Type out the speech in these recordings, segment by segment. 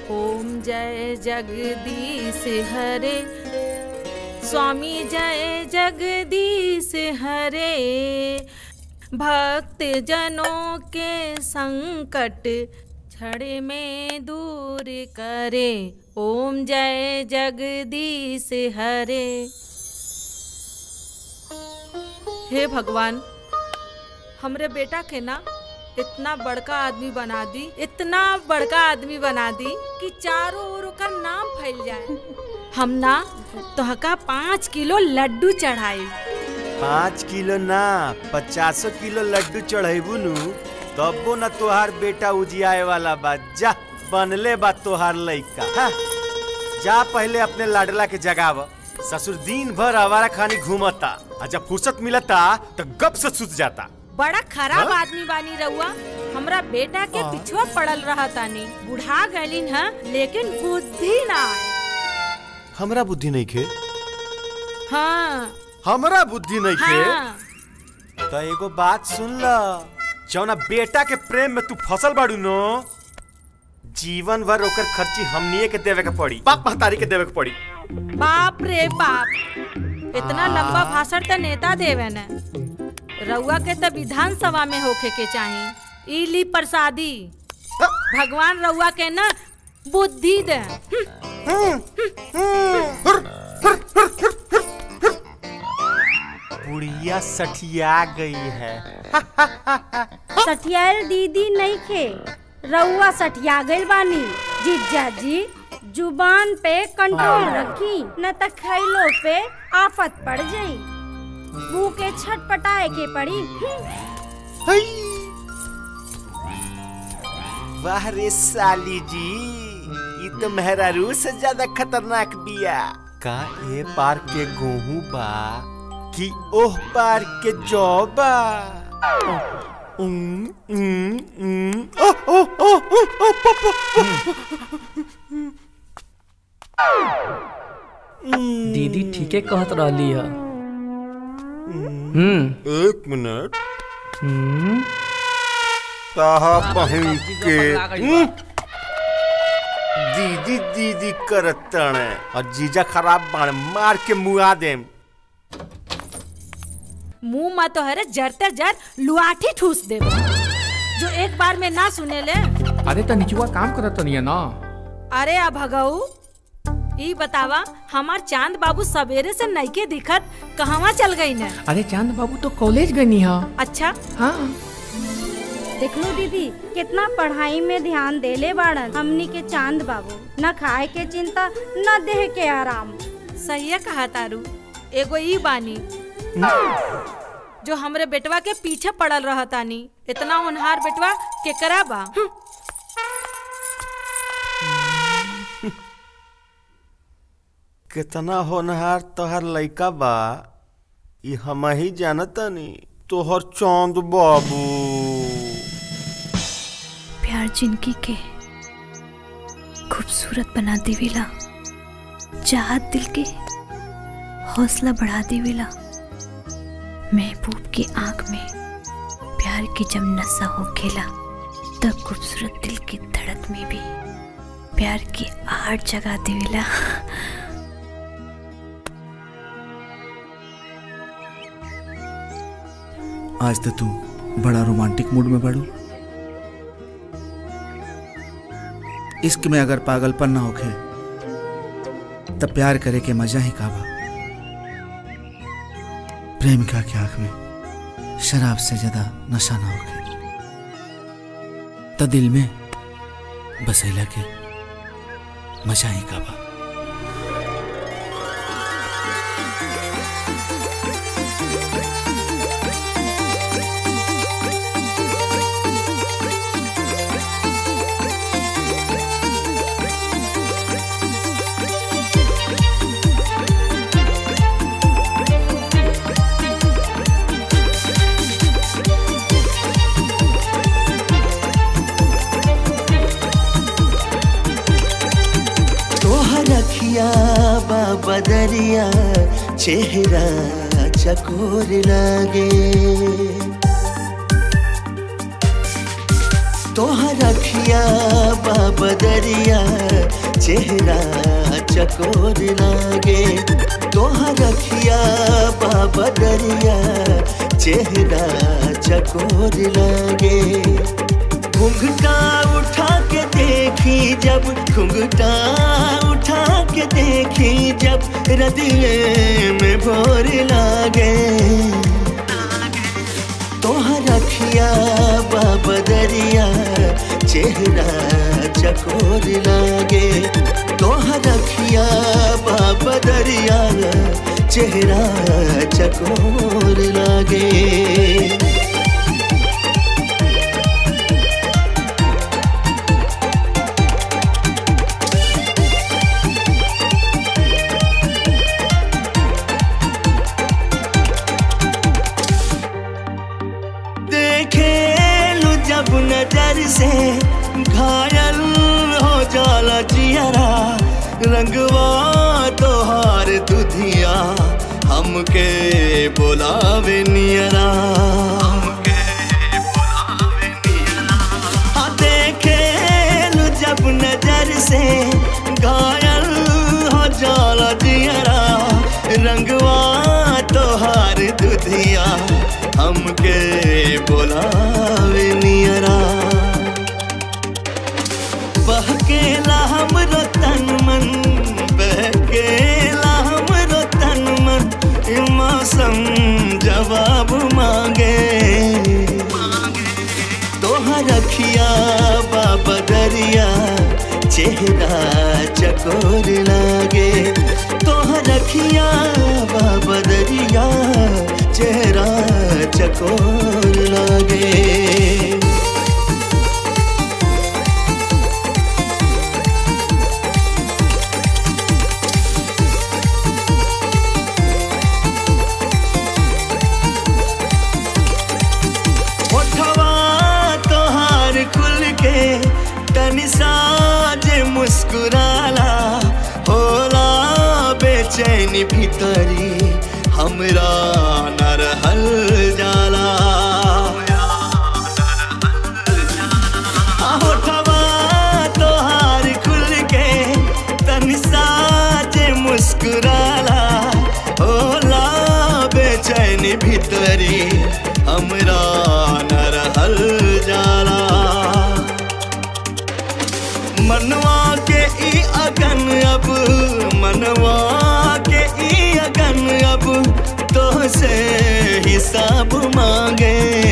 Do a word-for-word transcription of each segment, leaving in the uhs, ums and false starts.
ओम जय जगदीश हरे, स्वामी जय जगदीश हरे, भक्त जनों के संकट क्षण में दूर करे। ओम जय जगदीश हरे। हे भगवान, हमरे बेटा के ना इतना बड़का आदमी बना दी, इतना बड़का आदमी बना दी कि चारों ओर का नाम फैल जाए। हम ना तोहका पाँच किलो लड्डू चढ़ाई। पाँच किलो ना पचासो किलो लड्डू चढ़ेबू नु तबो ना तोहार बेटा उजियाए वाला बा। जा बनले बा तोहार लइका। हाँ। जा पहले अपने लाडला के जगाव। ससुर दिन भर आवारा खानी घूमता, और जब फुर्सत मिलता तो गप से सुत जाता। बड़ा खराब हाँ? आदमी बानी रहुआ। हमरा बेटा के हाँ? पिछुआ पड़ल रहा तानी। बुढ़ा गलिन है लेकिन बुद्धि ना आए। हमरा बुद्धि नहीं खे। हाँ हमरा बुद्धि नहीं खे। हाँ। तो एगो बात सुन ला, जौना बेटा के प्रेम में तू फसल बाड़ू नो, जीवन भर ओकर खर्ची हमनिए के देवे के पड़ी, बाप महतारी के देवे के पड़ी। बाप रे बाप, इतना लंबा भाषण तो नेता देवे न। रउआ के तो विधान सभा में होखे के चाहिए। इली प्रसादी। भगवान रउआ के न बुद्धि दे। बुढ़िया सठिया गई है। सठियाल दीदी नहीं खे, रउआ सठिया गई बानी। जीजा जी जुबान पे कंट्रोल रखी, न त खैलो पे आफत पड़ जाई। मुँह के छटपटाए के पड़ी। वाह रे साली जी, ये तो मेहरारू से ज्यादा खतरनाक बिया। का ये पार के गेहूं बा कि ओह पार के जौ बा? उम, उम, उम, ओ, ओ, ओ, ओ, ओ, दीदी ठीके कहत रहली है। हम्म एक मिनट। हम्म ताहा बहन के दीदी दीदी करत तणे और जीजा खराब बाण मार के मुआ देम। मुंह में तो हरे जरते जर लुआठी ठूस दे, जो एक बार में ना सुने ले। अरे तो निचुआ काम करत नहीं है ना। अरे आ भगऊ, ई बतावा हमार चांद बाबू सवेरे से नइके दिखत, कहवा चल गई न? अरे चांद बाबू तो कॉलेज गई है। अच्छा हाँ। देख लो दीदी कितना पढ़ाई में ध्यान देले बाड़न हमनी के चांद बाबू। न खाए के चिंता न देह के आराम। सही कहा तारू। एगो ई बानी जो हमरे बेटवा के पीछे पड़ल रहा तानी। इतना होनहार बेटवा केकरा बा? कितना होनहार तोहर लइका बा ई हम ही जानतानी। तोहर चांद बाबू प्यार जिंदगी के खूबसूरत बना देवेला, चाहत दिल के हौसला बढ़ा देवेला। महबूब की आंख में प्यार की जब नशा हो खेला, तब खूबसूरत दिल की धड़क में भी प्यार की आहट जगा देवेला। आज तो तू बड़ा रोमांटिक मूड में बढ़ू। इश्क में अगर पागलपन ना होखे तब प्यार करे के मजा ही काबा। प्रेमिका की आंख में शराब से ज्यादा नशा ना होखे तो दिल में बसेला के मजा ही काबा। बदरिया चेहरा चकोर लागे, तोहर अखिया बाबा दरिया चेहरा चकोर लागे तोहर अखिया बाबा दरिया चेहरा चकोर लागे घुंघटा उठा के देखी जब घुंघटा उठा के देखी जब हृदय में भोर लागे तोहर अखिया बाबा दरिया चेहरा चकोर लागे तोहर अखिया बाबा दरिया चेहरा चकोर लागे नजर से घायल हो जाला जियरा रंगवा तोहार दुधिया हमके बोलावे नियरा हमके बोलावे नियरा देखे जब नजर से घायल हो जाला जियरा रंगवा तोहार दुधिया हमके बोलावे नियरा बहकेला हमरो तन मन बहकेला हमरो तन मन मौसम जवाब मांगे तोहर अखिया बाबा दरिया चेहरा चकोर लागे तोहर अखिया बाबा दरिया चेहरा चकोर लागे ओठवा तोहार खुल के तनि साज मुस्कुराला होला बेचैनी भीतरी हमरा न रहल जाला होठवा तोहार खुल के तनि साज मुस्कुराला होला बेचैनी भीतरी हमरा न रहल जाला मनवा के ई अगन अब मनवा के ई अगन अब तो से हिसाब मांगे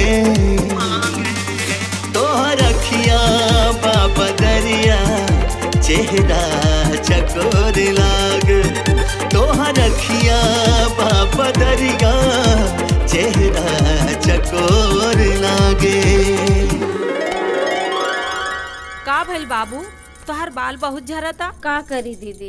तोहर अखिया बाबा दरिया चेहरा चकोर लागे तोहर अखिया बाबा दरिया चेहरा चकोर लागे का भइल बाबू तोहर बाल बहुत झरता का करी दीदी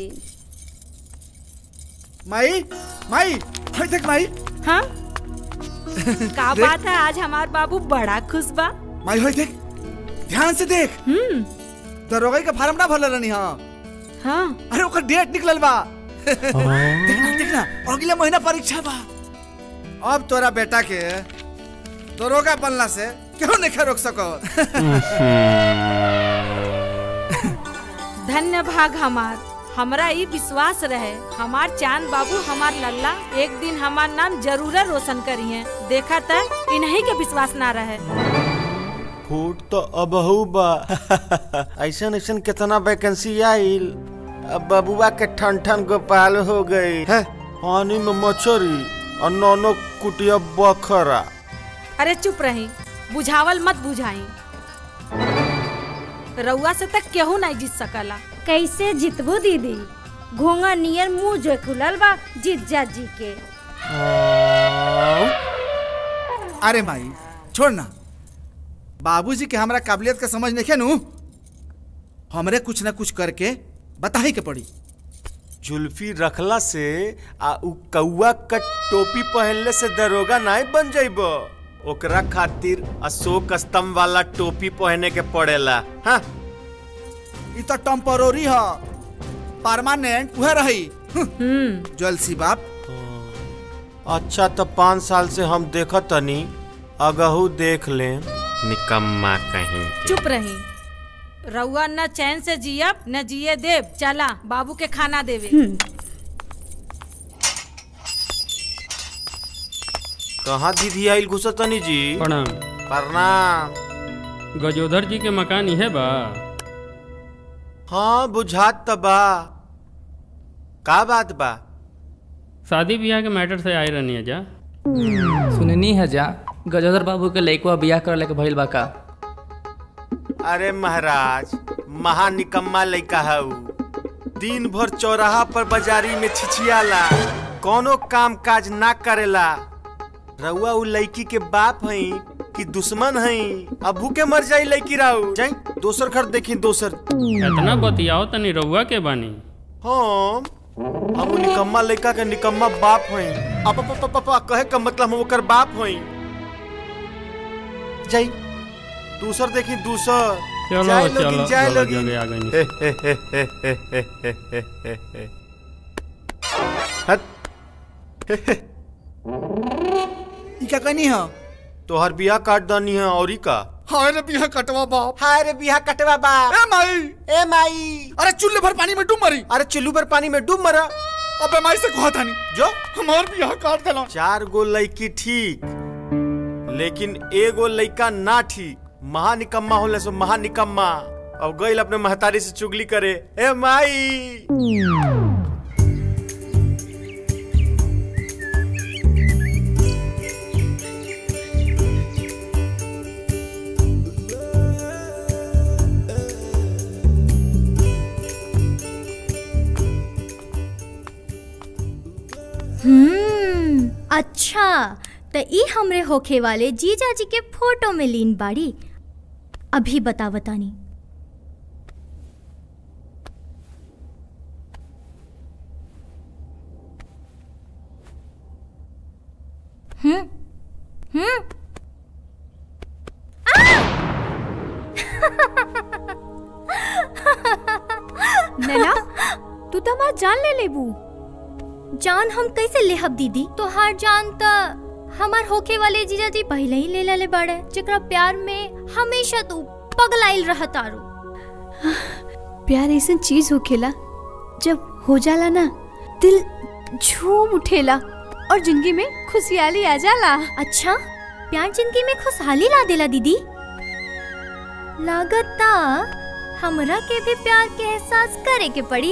माई माई हाय देख माई हाँ का बात है आज हमार बाबू बड़ा खुश बा माई हाय देख ध्यान से देख हम्म दरोगा का फार्म ना भरल रहनी हां हाँ अरे ओकर डेट निकलल बा देखना देखना अगले महीना परीक्षा बा अब तोरा बेटा के दरोगा बनला से क्यों नहीं रोक सको धन्य भाग हमार हमरा ई विश्वास रहे हमार चांद बाबू हमार लल्ला एक दिन हमार नाम जरूर रोशन करिए देखा त इन्हीं के विश्वास ना रहे फूट तो अबहू बा ऐसन ऐसन कितना वैकेंसी आइल अब बबुआ के ठन ठन गोपाल हो गई है पानी में मछली और नौनो कुटिया बखरा अरे चुप रही बुझावल मत बुझाई रउआ से तक केहू नहीं जीत सकला कैसे जितबू दीदी घोंगा नियर मुंह जो खुलल बा जीजा जी के अरे माई छोड़ ना बाबूजी के हमरा काबिलियत का समझ नहीं नु हमरे कुछ ना कुछ करके बताही के पड़ी जुल्फी रखला से आ उ कौआ का टोपी पहनले से दरोगा नहीं बन जाइबो ओकरा खातिर अशोक स्तंभ वाला टोपी पहने के पड़ेला हाँ इ तो टेम्पररी है परमानेंट वह रही ज्वेलसी बाप अच्छा तो पाँच साल से हम देखत तनी अगहू देख ले निकम्मा कहीं के। चुप रही। रउआ न चैन से जियब न जिए देव। चला बाबू के खाना देवे। कहाँ दीदी आइल घुसतनी जी? प्रणाम। प्रणाम। गजोधर जी के मकान है बा? हाँ बुझात त बा। का बात बा? शादी ब्याह के मैटर से आए रहनी है जा। सुननी है जा गजोधर बाबू के लइकवा बियाह कर लेके भइल बा का? अरे महाराज महा निकम्मा लइका है उ। दिन भर चौराहा पर बाजारी में छिछियाला, कोनो काम काज ना करेला। रउआ उ लड़की के बाप हई कि दुश्मन हई? अब भूखे मर जाई लड़की राउ। जाई दोसर घर देखी दोसर। इतना बतियाओ तनी रउआ के बानी। हम हम उ निकम्मा लड़का के निकम्मा बाप हई। अब पापा कहे का मतलब हम ओकर बाप हई। जाई दूसर देखी दूसर। चलो जाए चलो लोगिन, जाए चलो लोगिन। जगह आ गई। हट। क्या कहनी है? तोहर बियाह काट दानी है और का? हाय रे बियाह कटवा बाप। हाय रे बियाह कटवा बाप। ए माई ए माई। अरे चुल्लू भर पानी में डूब मरी। अरे चुल्लू पर पानी में डूब मरा। अबे माई से कहा था नहीं जो हमार बियाह काट देला। चार गो लड़की ठीक लेकिन एगो लड़का ना ठीक। महा निकम्मा होले सो महा निकम्मा। अब गइल अपने महतारी से चुगली करे। ए माई। हम्म अच्छा तो ई हमरे होखे वाले जीजा जी के फोटो में लीन बाड़ी। अभी बता बतानी। हम्म हम्म नैना तू तो हमार जान ले लेबू। जान हम कैसे लेहब दीदी? तोहार जान त हमार होखे वाले जीजा जी पहले ही ले ले बाड़े, जेकरा प्यार में हमेशा तू पगलाइल रहत आरू। प्यार ऐसा चीज होखेला जब हो जाला ना दिल झूम उठेला और जिंदगी में खुशहाली आ जाला। अच्छा प्यार जिंदगी में खुशहाली ला देला दीदी? लागता हमरा के भी प्यार के एहसास करे के पड़ी।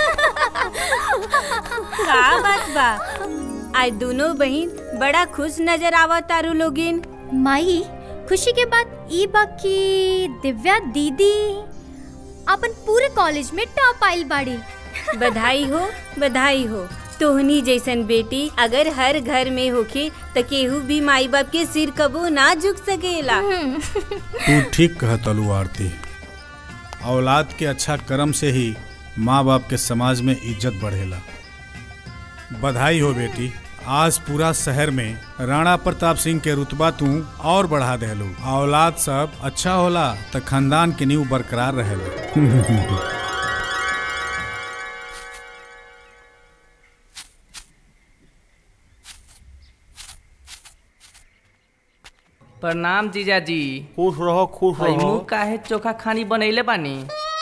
का बात बा? आज दोनों बहन बड़ा खुश नजर आवत तारू लोगिन। माई खुशी के बात ई बा कि दिव्या दीदी अपन पूरे कॉलेज में टॉप आइल बाड़ी। बधाई हो बधाई हो। तोहनी जैसन बेटी अगर हर घर में होखे त केहू भी माई बाप के सिर कबो ना झुक सकेला। तू ठीक कहतलू आरती। औलाद के अच्छा कर्म से ही माँ बाप के समाज में इज्जत बढ़ेला। बधाई हो बेटी। आज पूरा शहर में राणा प्रताप सिंह के रुतबा तू और बढ़ा देलू। औलाद सब अच्छा होला त खानदान के नींव बरकरार रहेला। प्रणाम जीजा जी। खुश रहो खुश भाई रहो। मुँह काहे चोखा खानी बनैले बानी?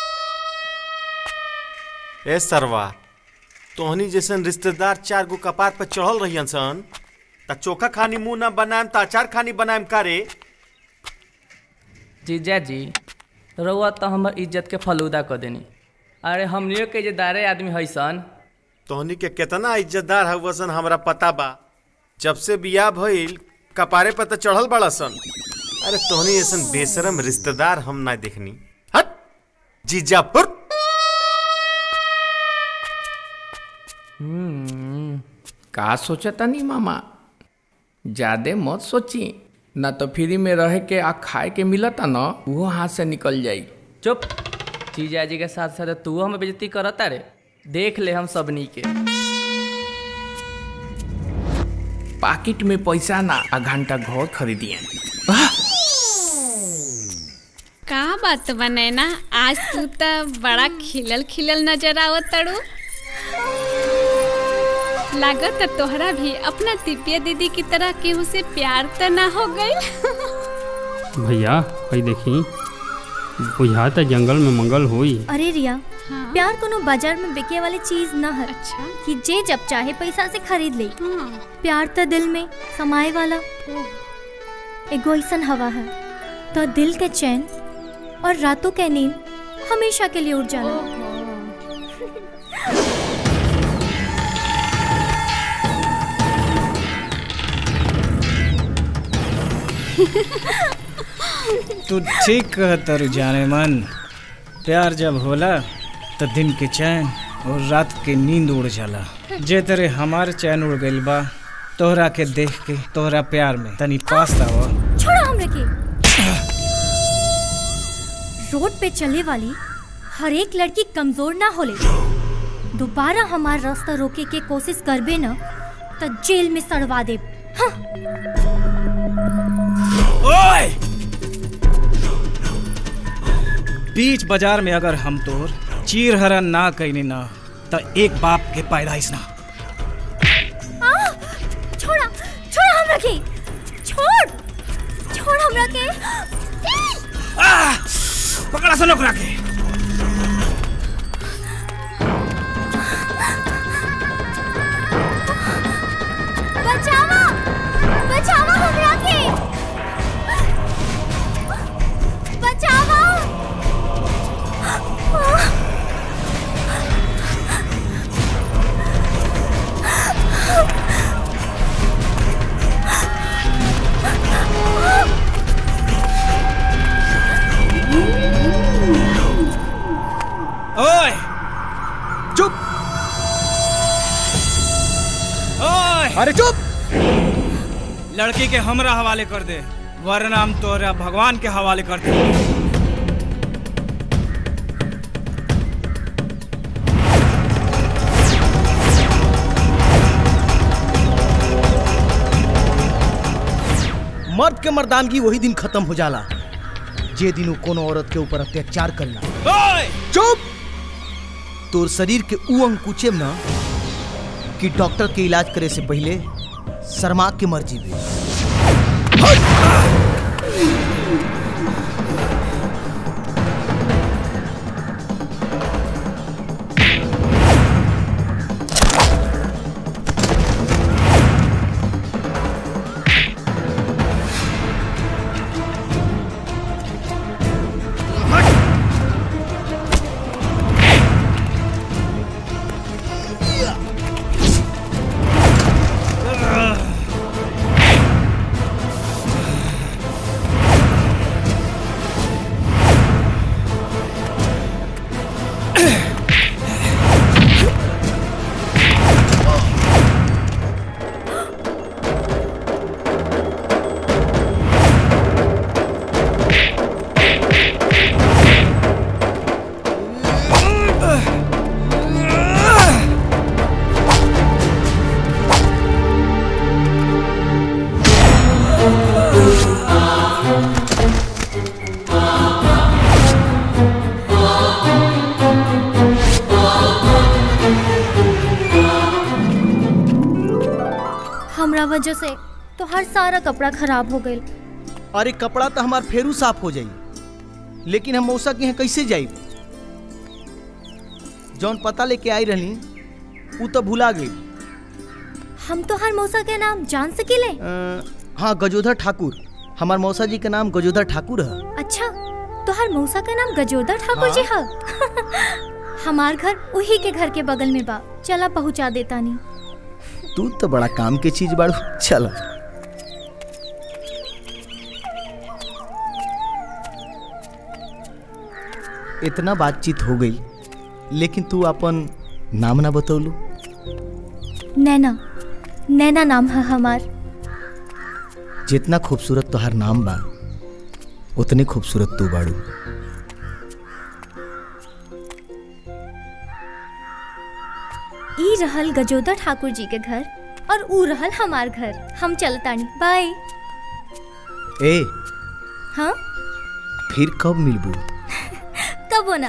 ए सरवा तोहनी जैसन रिश्तेदार चार गो कपार पर चढ़ल रहियन सन त चोखा खानी मुंह ना बनाएम त अचार खानी बनाएम का रे? जीजा जी रउआ तो हमर इज्जत के फलूदा कर देनी। अरे हमनियो के इज्जतदारे आदमी है सन। तोहनी के कितना इज्जतदार हवसन हमरा पता बा। जब से बियाह भइल कपारे पर त चढ़ल बड़ा सन। अरे तोहनी ऐसन बेशरम रिश्तेदार हम ना देखनी। हट जीजापुर। हम्म का सोचता नहीं मामा? ज्यादा मत सोची ना तो फ्री में रह के आ खाए के मिलता ना वो हाथ से निकल जाई। चुप। जीजा जी के साथ साथ तू हमें बेइज्जती करता रे। देख ले हम सबनी के। पाकिट में पैसा ना आ घंटा घर खरीदिए। का बात बने ना आज तू तो बड़ा खिलल खिलल नजर आवत तड़ू। लागत तोहरा भी अपना दिव्या दीदी की तरह केहू से प्यार तो ना हो गई। भैया हई देखी बुझाता जंगल में मंगल हुई। अरे रिया, हाँ? प्यार कोनो बाजार में बिके वाली चीज न है। अच्छा? कि जे जब चाहे पैसा से खरीद ले। हाँ। प्यार तो दिल में समाये वाला एगो ऐसन हवा है तो दिल के चैन और रातों के नींद हमेशा के लिए उड़ जाना। तू ठीक कहता रू जाने मन। प्यार जब होला तो दिन के चैन और रात के नींद उड़ जाला। जे तेरे हमार चैन उड़ गइल बा तोहरा के देख के, तोहरा प्यार में तनी पास आवा। छोड़ा हमरे के। रोड पे चले वाली हर एक लड़की कमजोर ना होले। दोबारा हमार रास्ता रोके के कोशिश करबे ना तो जेल में सड़वा दे। हाँ। ओए! बीच बाजार में अगर हम तोर चीर हरण ना कइने ना तो एक बाप के पैदाइश ना। आ, छोड़ा छोड़ा हमरा के। छोड़ छोड़ हमरा के। आ, पकड़ा सन ओकरा के। बचावा बचावा हमरा के। बचावा। ओए चुप। ओए अरे चुप। लड़की के हमरा हवाले कर दे वरना हम तोरा भगवान के हवाले कर दे। मर्द के मर्दानगी वही दिन खत्म हो जाला जे दिन वो कोनो औरत के ऊपर अत्याचार करना। चुप। तोर शरीर के ऊ अंग कुचेम ना कि डॉक्टर के इलाज करे से पहले शर्मा के मर जीवे। वजह से तो हर सारा कपड़ा खराब हो गए। अरे कपड़ा तो हमार फेरू साफ हो जाई, लेकिन हम मौसा के यहाँ कैसे जाई? जौन पता लेके आई रहनी वो तो भुला गई। हम तो हर मौसा के नाम जान सकेले? हाँ, गजोधर ठाकुर। हमार मौसा जी का नाम गजोधर ठाकुर है। अच्छा, तो हर मौसा का नाम गजोधर ठाकुर हाँ? जी है। हमार घर उही के घर के बगल में बा, चला पहुँचा देता नहीं। तू तो बड़ा काम के चीज बाड़ू, चल। इतना बातचीत हो गई, लेकिन तू अपन नाम ना बतौलू। नैना, नैना नाम है हमार। जितना खूबसूरत तोहार नाम बा उतनी खूबसूरत तू बाड़ू। ई रहल गजोधर ठाकुर जी के घर और ऊ रहल हमार घर। हम चलतानी, बाय। ए हाँ, फिर कब मिलबू? कब ना।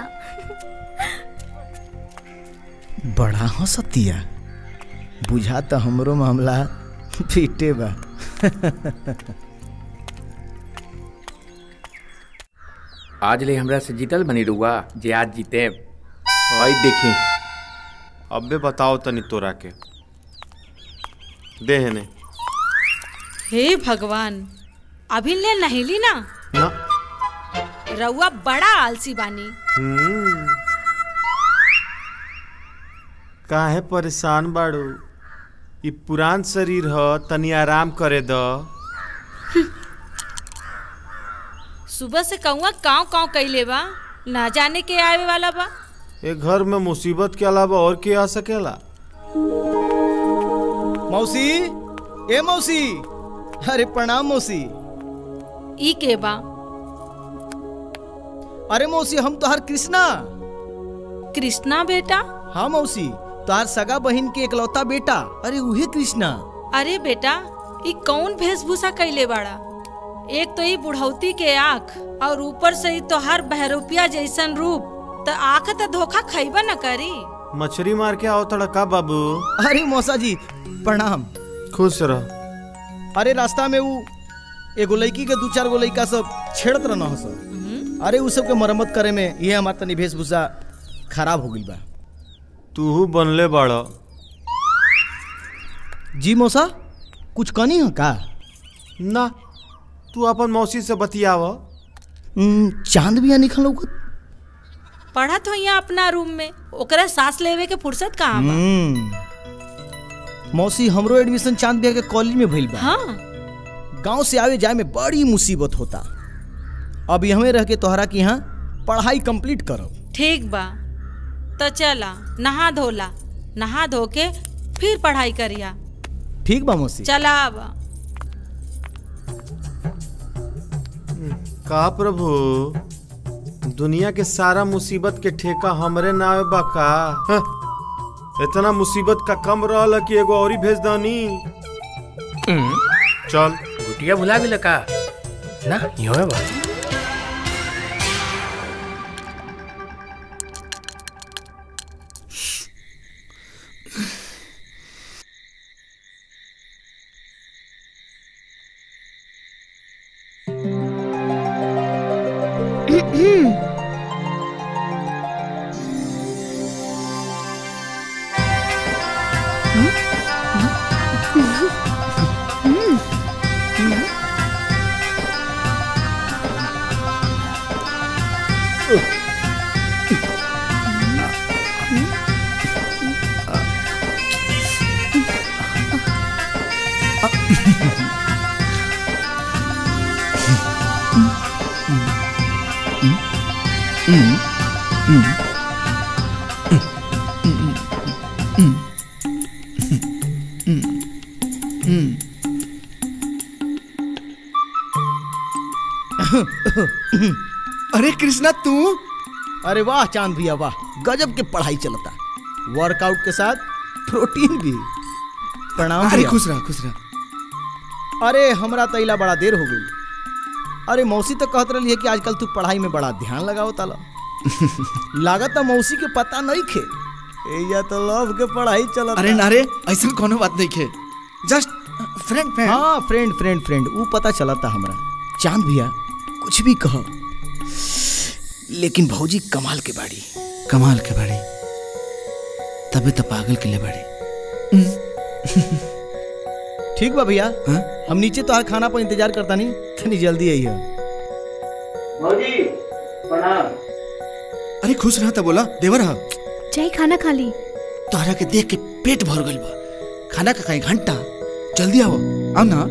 बड़ा हंसतिया, बुझा तो हमरो मामला पीटे बा। आज ले हमरा से जीतल बनी रुआ जे आज जीते आई देखी। अबे बताओ तनी तोरा के दे ने। हे भगवान, अभी ले नहीं ली ना ना रउआ बड़ा आलसी बानी। हम्म काहे परेशान बाड़ू? ई पुरान शरीर ह, तनी आराम करे द। सुबह से कौआ काव काव कैले बा, ना जाने के आवे वाला बा। ए घर में मुसीबत के अलावा और के आ सकेला? मौसी, ए मौसी, अरे प्रणाम मौसी। ई के बा? अरे मौसी, हम तोहार कृष्णा। कृष्णा बेटा? हाँ मौसी, तोहार सगा बहन के इकलौता बेटा। अरे उहे कृष्णा। अरे बेटा, ई कौन वेशभूषा कैले बाड़ा? एक तो ई बुढ़ौती के आँख और ऊपर से ही तोहार बहरूपिया जैसन रूप, तो आँख तो धोखा खैबा न करी। मछली मार के आओ तड़ा का बाबू? अरे मौसा जी प्रणाम। खुश रह। अरे रास्ता में वो एगो लड़की के दू चार गो लड़का सब छेड़त रहना हो सब। अरे उ सब के मरम्मत करे में ये हमार तनी वेशभूषा खराब हो गई बा। तू बनले बाड़ा। जी मौसा, कुछ कनी है का? ना, तू अपन मौसी से बतियाव। चांद भी निकल लौकत। पढ़त हो यहाँ अपना रूम में, ओकरा सांस लेवे के फुर्सत कहाँ बा? मौसी, हमरो एडमिशन चांद बिया के कॉलेज में भइल बा। हाँ? गांव से आवे जाए में बड़ी मुसीबत होता। अब हमें रह के तोहरा के यहाँ पढ़ाई कंप्लीट करब। ठीक बा, तो चला नहा धोला, नहा धो के फिर पढ़ाई करिया। ठीक बा मौसी। चला बा। का प्रभु, दुनिया के सारा मुसीबत के ठेका हमरे नावे बा का? हाँ? इतना मुसीबत का कम रहल कि एगो औरी भेज दानी। चल। गुटिया भुला गेल का? ना यो है बा। अरे कृष्णा तू? अरे वाह चांद भैया वाह, गजब के पढ़ाई चलता। वर्कआउट के साथ प्रोटीन भी। प्रणाम। अरे खुश रहा खुश रहा। अरे हमरा तैला बड़ा देर हो गई। अरे मौसी तो कहत रही है कि आजकल तू पढ़ाई में बड़ा ध्यान लगाओ ताला। लागत मौसी के पता नहीं खे या तो लव के पढ़ाई चलता। अरे नारे, ऐसा कोनो बात नहीं खे, जस्ट फ्रेंड फ्रेंड। हाँ फ्रेंड फ्रेंड फ्रेंड, वो पता चलता हमरा। चांद भैया कुछ भी कहो, लेकिन भौजी कमाल के बाड़ी। कमाल के बाड़ी तबे तो पागल के लिए बाड़ी। ठीक बा भैया, हम नीचे तो खाना पर इंतजार करता नहीं, तनी जल्दी आई है। भौजी प्रणाम। अरे खुश रहा था बोला देवर हा। चाय खाना खा ली। तोहरा के देख के पेट भर गइल बा, खाना का खाई घंटा। जल्दी आओ आओ ना।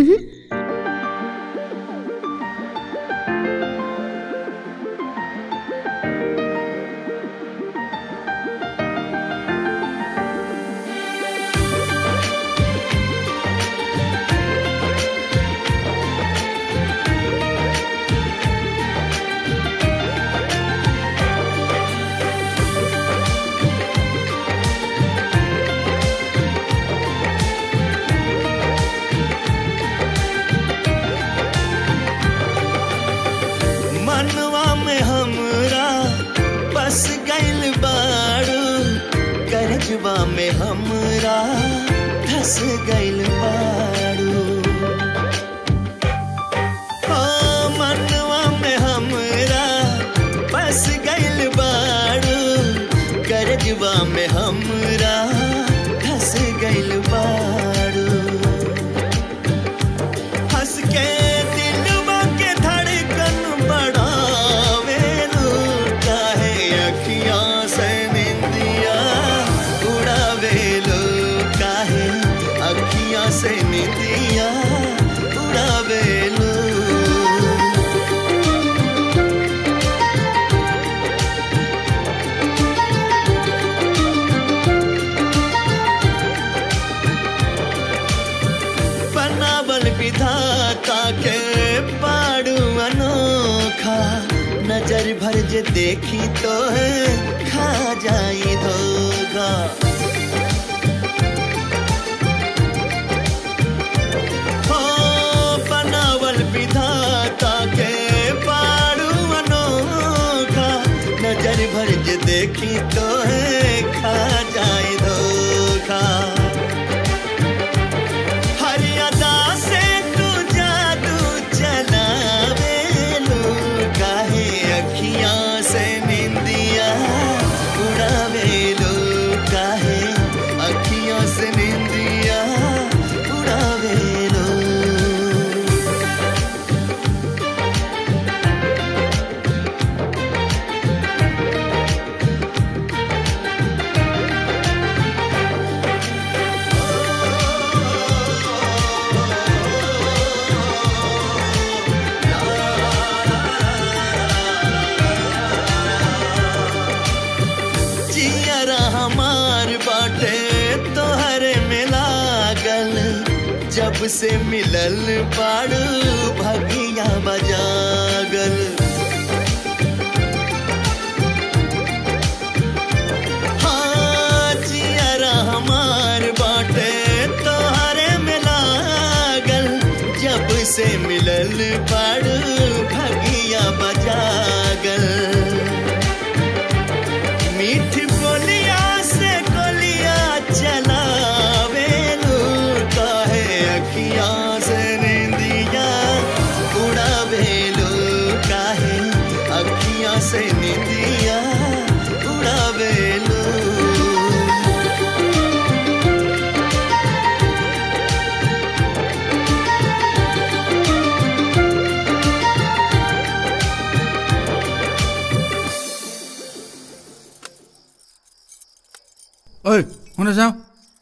में हमरा धस गइल बाड़ू। ओ मनवा में हमरा दिलवा में हमरा धस गइल बाड़ू हंस के दिलवा के धड़कन बढ़ावेलू काहे अखियां से निंदिया उड़ावेलू काहे अखियां से निंदिया उड़ावेलू विधाता के पाड़ू अनोखा नजर भर जे देखी तो है खा जाई धोखा हो बनावल विधाता के पाड़ू अनोखा नजर भर जे देखी तो है खा जाई धोखा जब से मिलल बाड़ू भगिया बजागल हाँ जियरा हमार बाटे तोहरे में लागल जब से मिलल बाड़ू भगिया बजागल मीठी बोलिया से गोलिया चला अखियां से निंदिया उड़ावेलू काहे अखियां से निंदिया उड़ावेलू ओए होने जाओ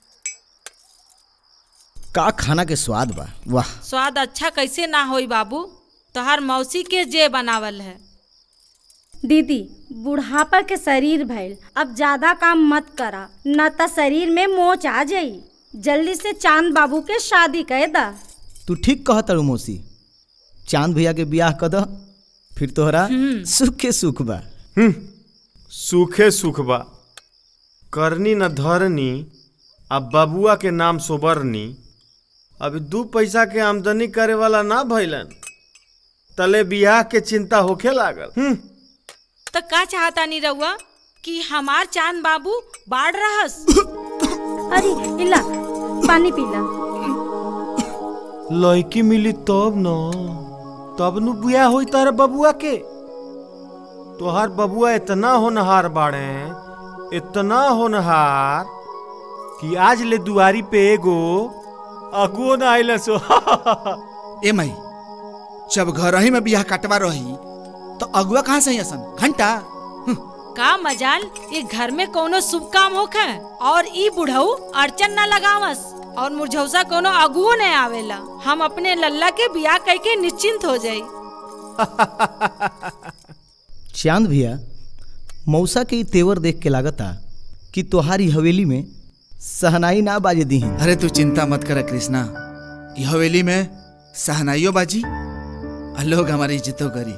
का खाना के स्वाद बा वाह स्वाद अच्छा कैसे ना होई बाबू तोहार मौसी के जे बनावल है दीदी बुढ़ापा के शरीर भइल अब ज्यादा काम मत करा न त शरीर में मोच आ जाई जल्दी से चांद बाबू के शादी कर दा तू ठीक कह तारू मौसी चांद भैया के ब्याह कर द फिर तोहरा सुखे सुख बा सुखे सुख बा करनी न धरनी अब बबुआ के नाम सोबरनी अभी दू पैसा के आमदनी करे वाला ना भइलन तले बियाह के चिंता होखे लागल तो का चाहता नहीं रहुआ कि हमार चांद बाबू बाढ़ रहस अरे इला पानी पीला लड़की मिली तब न तब नु बियाह होई तारे बबुआ के तोहार बबुआ इतना होनहार बाड़े इतना होनहार कि आज ले दुआरी पे एगो अगुओ न आइल सो ए माई जब घर ही में बियाह काटवा रही तो अगुआ कहाँ से असन घंटा का मजाल ये घर में कोनो शुभ काम होखे और ई बुढ़ऊ अड़चन न लगावस और मुरझौसा कोनो अगुओ न आवेला हम अपने लल्ला के बियाह करके निश्चिंत हो जाई चांद भैया मौसा के तेवर देख के लागता कि तोहारी हवेली में सहनाई ना बाजे दी। अरे तू चिंता मत कर कृष्णा, ये हवेली में सहनाइयो बाजी और लोग हमारी इज्जतो करी।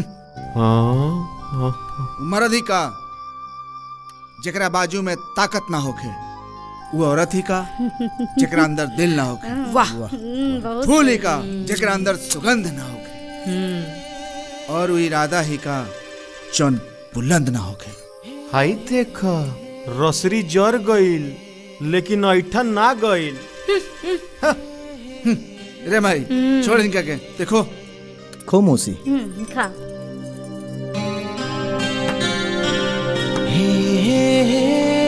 उम्र ही का जकरा बाजू में ताकत ना होखे वो औरत ही का जकरा अंदर दिल ना होखे, वाह फूल ही का जकरा अंदर सुगंध ना होखे, और वो इरादा ही का चौन बुलंद ना होखे। हाई देख रसरी जर गईल लेकिन ऐठन ना गईल। रे भाई छोड़ इनका के देखो खो मौसी खा। हे हे हे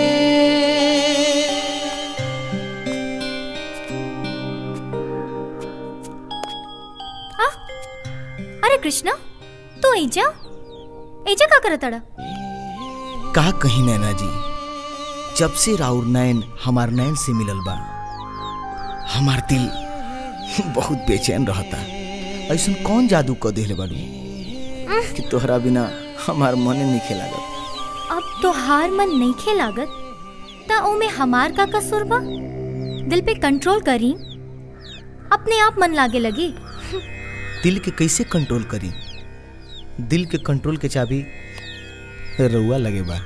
एजा एजा का करत अड़ा? का कहीं नैना जी, जब से राउर नैन हमार नैन से मिलल बा हमार दिल बहुत बेचैन रहता। ऐसा कौन जादू कर देले बाड़ू कि तोहरा बिना हमार मन नहीं खेलागत? अब तो हार मन नहीं खेलागत ता ओमे हमार का कसूर बा? दिल पे कंट्रोल करी, अपने आप मन लागे लगी। दिल के कैसे कंट्रोल करी? दिल के कंट्रोल के चाबी रउआ लगे बा।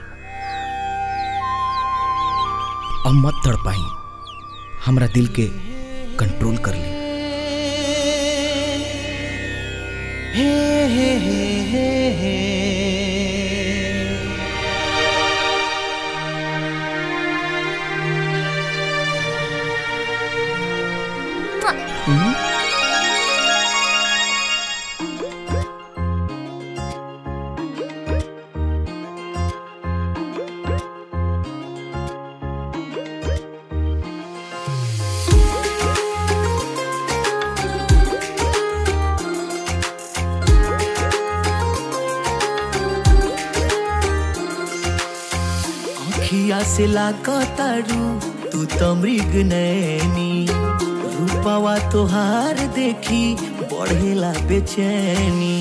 अब मत तड़पाई, हमरा दिल के कंट्रोल कर ली। हे हे हे हे हे से लागतारू तू तो मृग नैनी, रूपवा तोहार देखी बढ़ेला बेचैनी।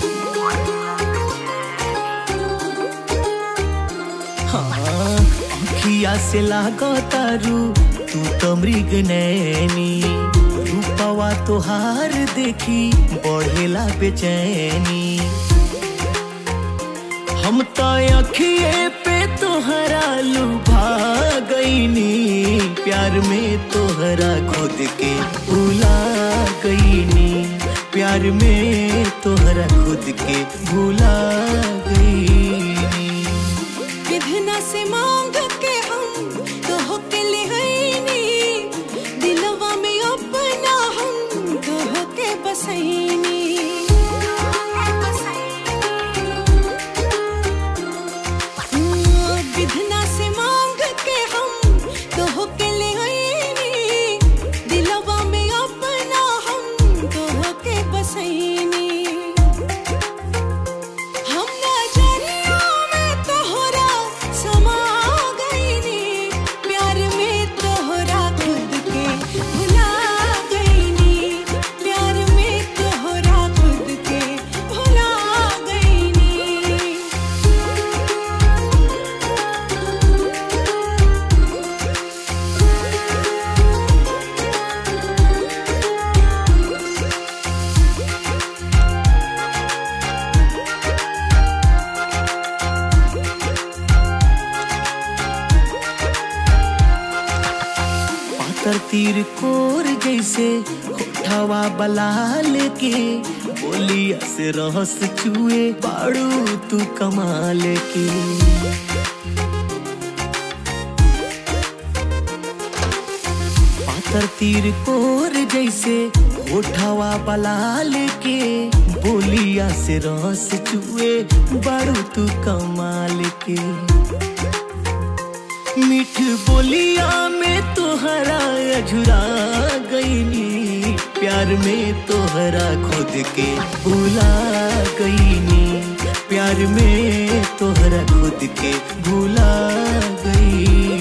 हाँ अखिया से लागतारू तू तो मृग नैनी, रूपवा तोहार देखी बढ़ेला बेचैनी। हम तो अखिए पे तोहरा लुभा गईनी, प्यार में तोहरा खुद के भुला गईनी, प्यार में तोहरा खुद के भुला गईनी। विधना से मांग के हम तो होके ले गईनी, दिलवा में अपना हम तो होके बसईनी। विधना से मांग के हम तो होके ले गईनी, दिलवा में अपना हम तो होके बसईनी। हम नजरियों में तोहरा समा गईनी, प्यार में तोहरा खुद के भुला गईनी, प्यार में तोहरा खुद के भुला गईनी। पातर तीर कोर जैसे होठवा बलाल के, बोलिया से रहस चुए बाड़ू तू कमाल के। पातर तीर कोर जैसे होठवा बलाल के, बोलिया से रहस चुए बाड़ू तू कमाल के। मीठ बोलिया में तोहरा अझुरा गईनी, प्यार में तोहरा खुद के भुला गईनी, प्यार में तोहरा खुद के भुला गईनी।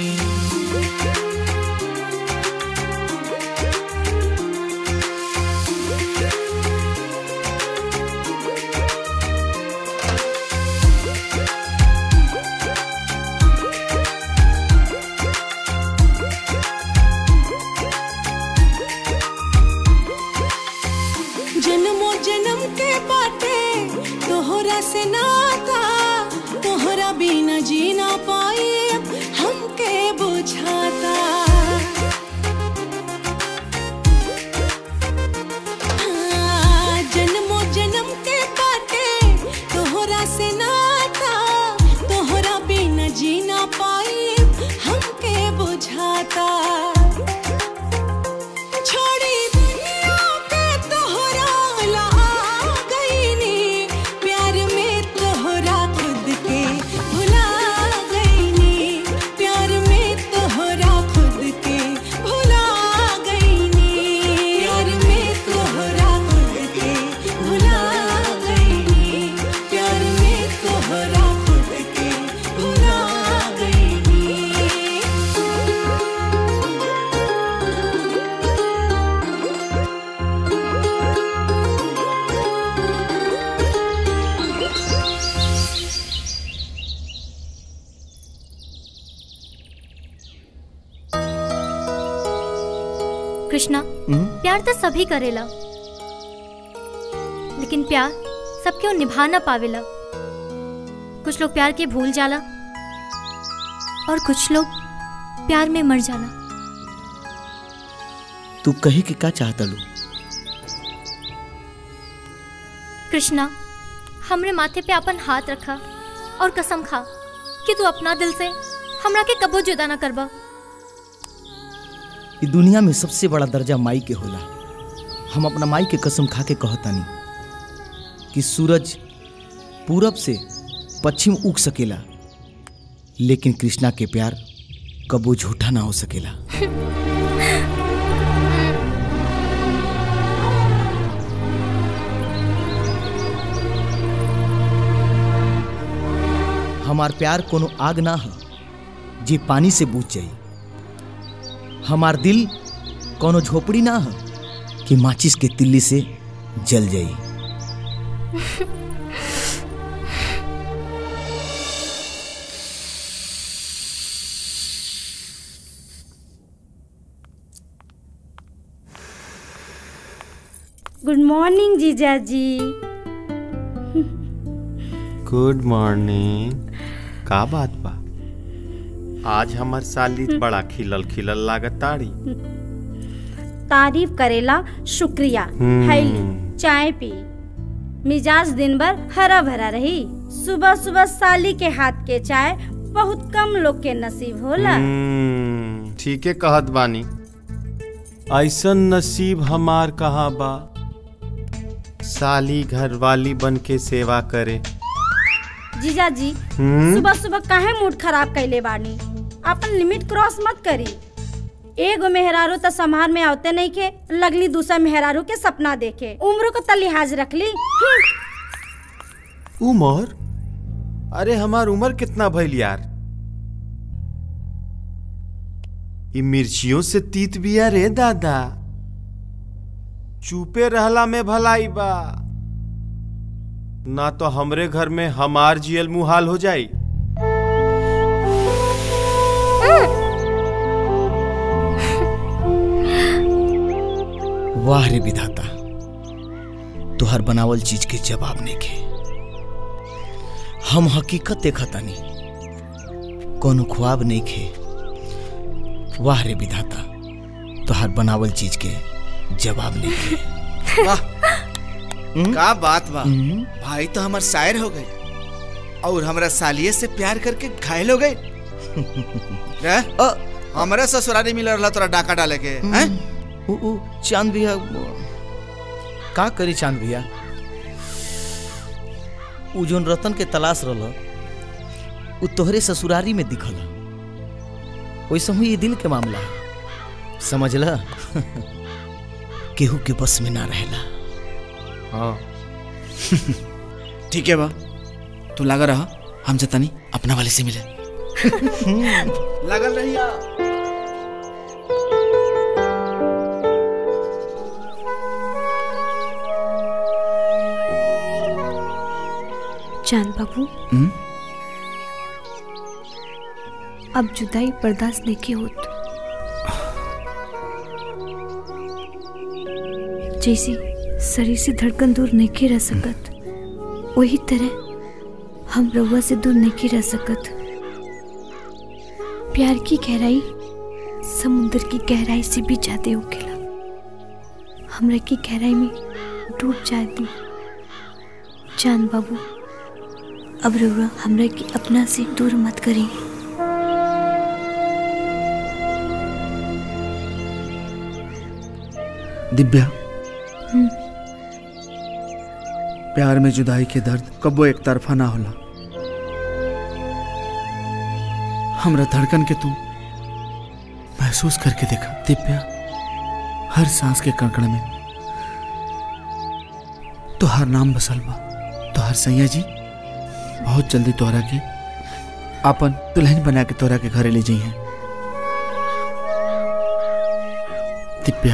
जन्मों जन्म के बाटे तोहरा से नाता, तोहरा बिना जीना पाए हमके बुझाता। हाँ, जन्मों जन्म के बाटे तोहरा से नाता, तोहरा बिना जीना पाए हमके बुझाता। छोड़ी दुनिया के तोहरा ला गईनी, प्यार में तो कृष्णा, प्यार तो सभी करेला, लेकिन प्यार सबके निभा ना पावेला। कुछ लोग प्यार के भूल जाला और कुछ लोग प्यार में मर जाला। तू कही कि का चाहता लू? कृष्णा, हमरे माथे पे अपन हाथ रखा और कसम खा कि तू अपना दिल से हमरा के कबो जुदा ना करबा। ई दुनिया में सबसे बड़ा दर्जा माई के होला। हम अपना माई के कसम खा के कहतानी कि सूरज पूरब से पश्चिम उग सकेला, लेकिन कृष्णा के प्यार कबो झूठा ना हो सकेला। हमार प्यार कोनो आग ना है जे पानी से बुझ जाई। हमार दिल कोनो झोपड़ी ना है कि माचिस के तिल्ली से जल जाई। गुड मॉर्निंग जीजा जी। Good morning. का बात बा? आज हमार साली बड़ा खिलल खिलल लागत ताड़ी। तारीफ करेला शुक्रिया। हम्म। हैली चाय पी, मिजाज दिन भर हरा भरा रही। सुबह सुबह साली के हाथ के चाय बहुत कम लोग के नसीब होला। हम्म, ठीक है कहत बानी। ऐसन नसीब हमार कहाँ बा, साली घरवाली बन के सेवा करे। जीजा जी, हम्म? सुबह सुबह काहे मूड खराब कैले बानी? अपन लिमिट क्रॉस मत करी। एगो मेहरारू तो संभार में आवते नहीं के, लगली दूसरा मेहरारू के सपना देखे। उम्र को तो लिहाज रख ली। उमर? अरे हमार उम्र कितना भइल यार? ई मिर्चियों से तीत बिया रे दादा। चुपे रहला में भलाई बा, ना तो हमरे घर में हमार जियल मुहाल हो जाई। वाह रे विधाता, तुहार बनावल चीज के जवाब नहीं के। हम हकीकत देखतानी, कोनो ख्वाब नहीं खे। वाह रे विधाता, तुहार बनावल चीज के जवाब नहीं के। वाह, का बात बा। भाई तो हमार शायर हो गए और हमरा सालिये से प्यार करके घायल हो गए। हमारा ससुराली मिल रहा तोरा डाका डाले के। हैं? उ, उ, चांद भैया का करी? चांद भैया उ जोन रतन के तलाश रहा उ तोहरे ससुरारी में दिखल। वैसे ही ये दिल के मामला समझला। केहू के बस में ना रहेला। हाँ ठीक है बा, तू लगा रहा, हम जतनी अपना वाले से मिले। लगल रहिया। चांद बाबू, अब जुदाई बर्दाश्त नहीं की होत। जैसी शरीर से धड़कन दूर नहीं रह सकत, वही तरह हम रउआ से दूर नहीं रह सकत। प्यार की गहराई समुद्र की गहराई से भी ज्यादा होखेला। हमरा की गहराई में डूब जाती। चांद बाबू, अब रउआ हमरा की अपना से दूर मत करी। दिव्या, प्यार में जुदाई के दर्द कबो एक तरफा ना होला। हमरा धड़कन के तू महसूस करके देखा दिव्या। हर सांस के कड़कड़ में तोहार नाम बसल बा। तोहार सैया जी बहुत जल्दी तोहरा के अपन दुल्हन बना के तोहरा के घरे ले जाई हैं। दिव्या,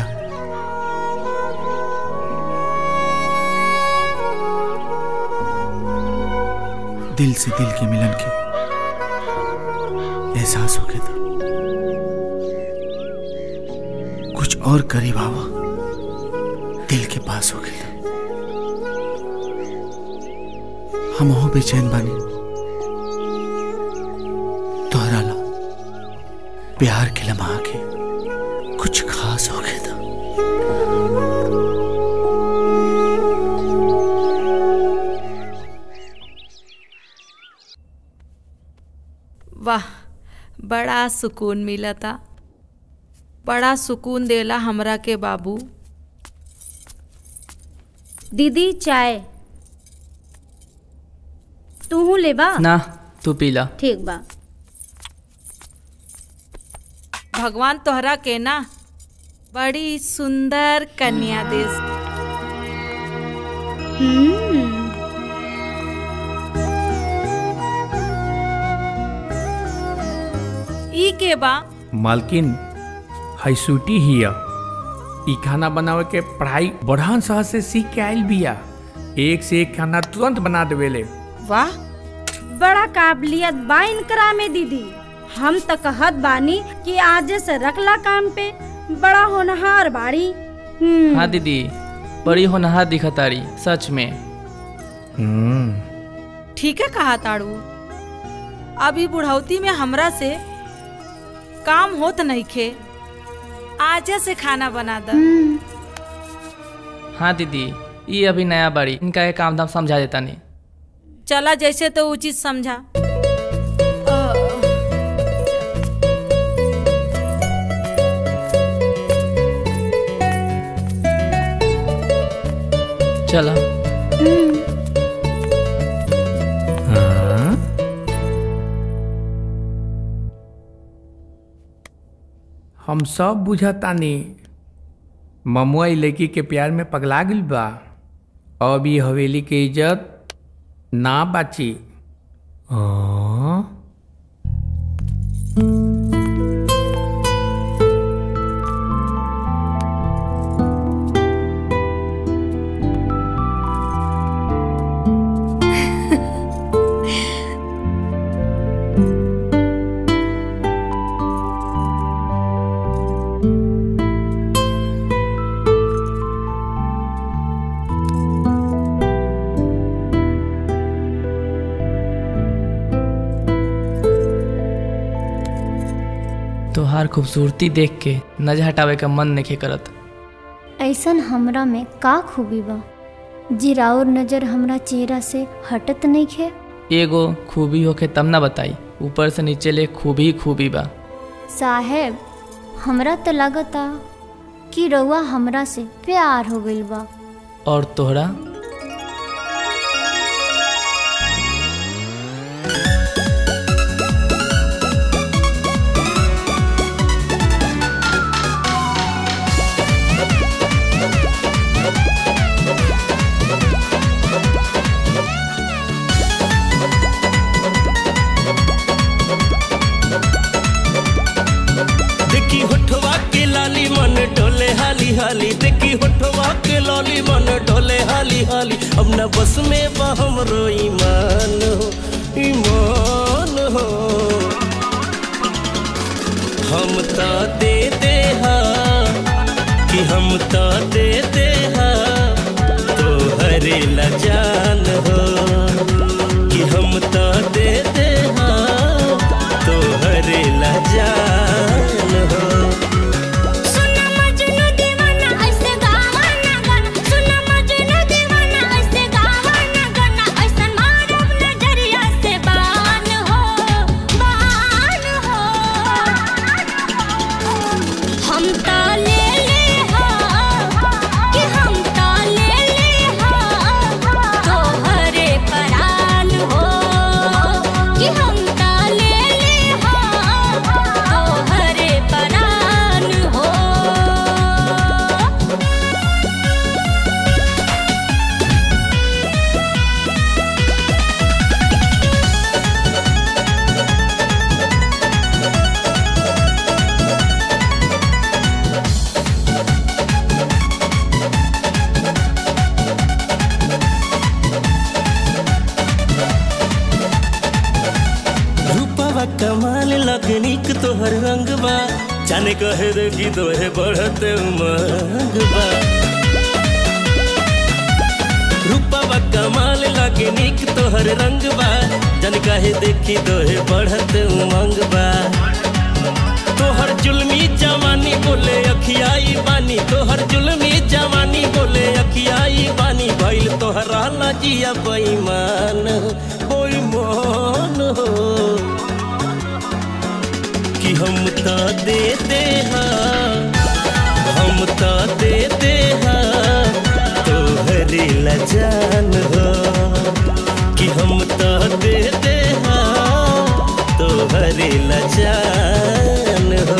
दिल से दिल के मिलन के एहसास हो गया था। कुछ और करीब आवा, दिल के पास हो गया। हम हो बेचैन बानी, तोहरा ला प्यार के लम्हा के कुछ खास हो गया था। वाह, बड़ा सुकून मिला था, बड़ा सुकून देला हमरा के बाबू। दीदी चाय तू लेबा? ना, तू पीला। ठीक बा। भगवान तोहरा के ना बड़ी सुंदर कन्या देस। ई के बा? मालकिन हाई सूटी हिया। ई खाना बनावे के पढ़ाई बढ़ान शहर से सीख के आयल बिया। एक से एक खाना तुरंत बना देवेले। वाह, बड़ा काबिलियत बा इनकरा में दीदी। हम त कहत बानी कि आज से रखला काम पे, बड़ा होनहार बाड़ी। हाँ दीदी, बड़ी होनहार दिखतारी सच में। ठीक है कहा ताड़ू। अभी बुढ़ौती में हमरा से काम होत नहीं खे, आज से खाना बना द। हाँ दीदी, ये अभी नया बाड़ी, इनका ये काम धाम समझा देता नहीं। चला जैसे तो उचित समझा। चला। हम सब बुझतानी ममुआ लड़की के प्यार में पगला गइल बा। अब ये हवेली के इज्जत ना बाची। तोहार खूबसूरती देख के नजर हटावे का मन नहीं करत। ऐसन हमरा में का खूबी बा जी राउर नजर हमरा चेहरा से हटत नहीं खे? एगो खूबी होके तब ना बताई, ऊपर से नीचे ले खूबी खूबी बा। साहेब, हमरा तो लगता कि रउआ हमरा से प्यार हो गइल बा। और तोहरा? हाली देखी होठवा के लाली मन डोले हाली हाली। अब न बस में बा हमरो ईमान हो, ईमान हो। हम ता दे दे हा कि हम ता दे दे हा तो हरे ला जान हो, कि हम ता दे दे हा तो हरे ला जान हो। कमाल लगनिक तोहर रंगवा, जाने कहे देखी तोहे बढ़ते उमंग बा रूपवा कमाल लागे निक तोहर रंग बा जाने कहे देखी तोहे बढ़ते उमंग बा तोहर जुल्मी जवानी बोले अखियाई बानी तोहर जुल्मी जवानी बोले अखियाई बानी भइल तोहरा लजिया बेईमान बेईमान हो कि हम ता दे दे हम ता दे दे तोहरे लजान हो कि हम ता दे दे तोहरे लजान हो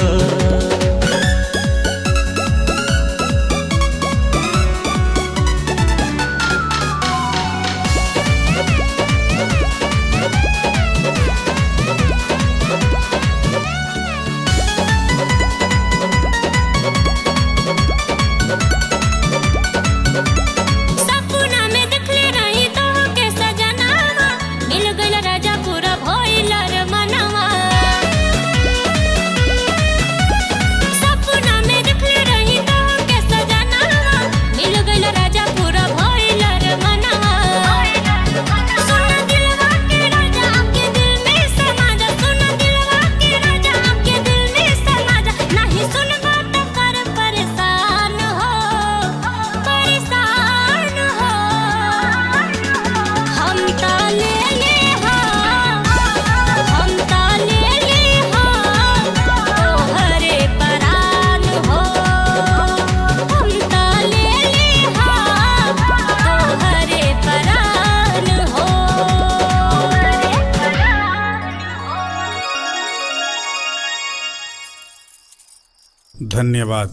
धन्यवाद।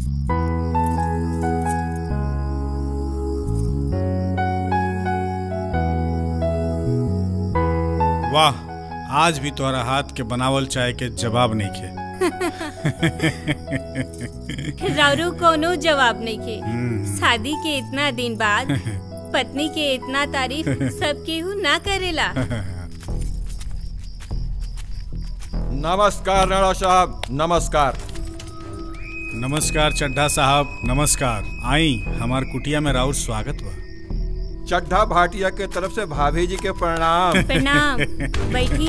वाह, आज भी तोहरा हाथ के बनावल चाय के जवाब नहीं खे। रारू कोनो जवाब नहीं के। शादी के इतना दिन बाद पत्नी के इतना तारीफ सब केहू ना करेला। नमस्कार राणा साहब, नमस्कार। नमस्कार चड्ढा साहब, नमस्कार। आई हमार कुटिया में राउर स्वागत बा। चड्ढा भाटिया के तरफ से भाभी जी के प्रणाम। प्रणाम। बैठी।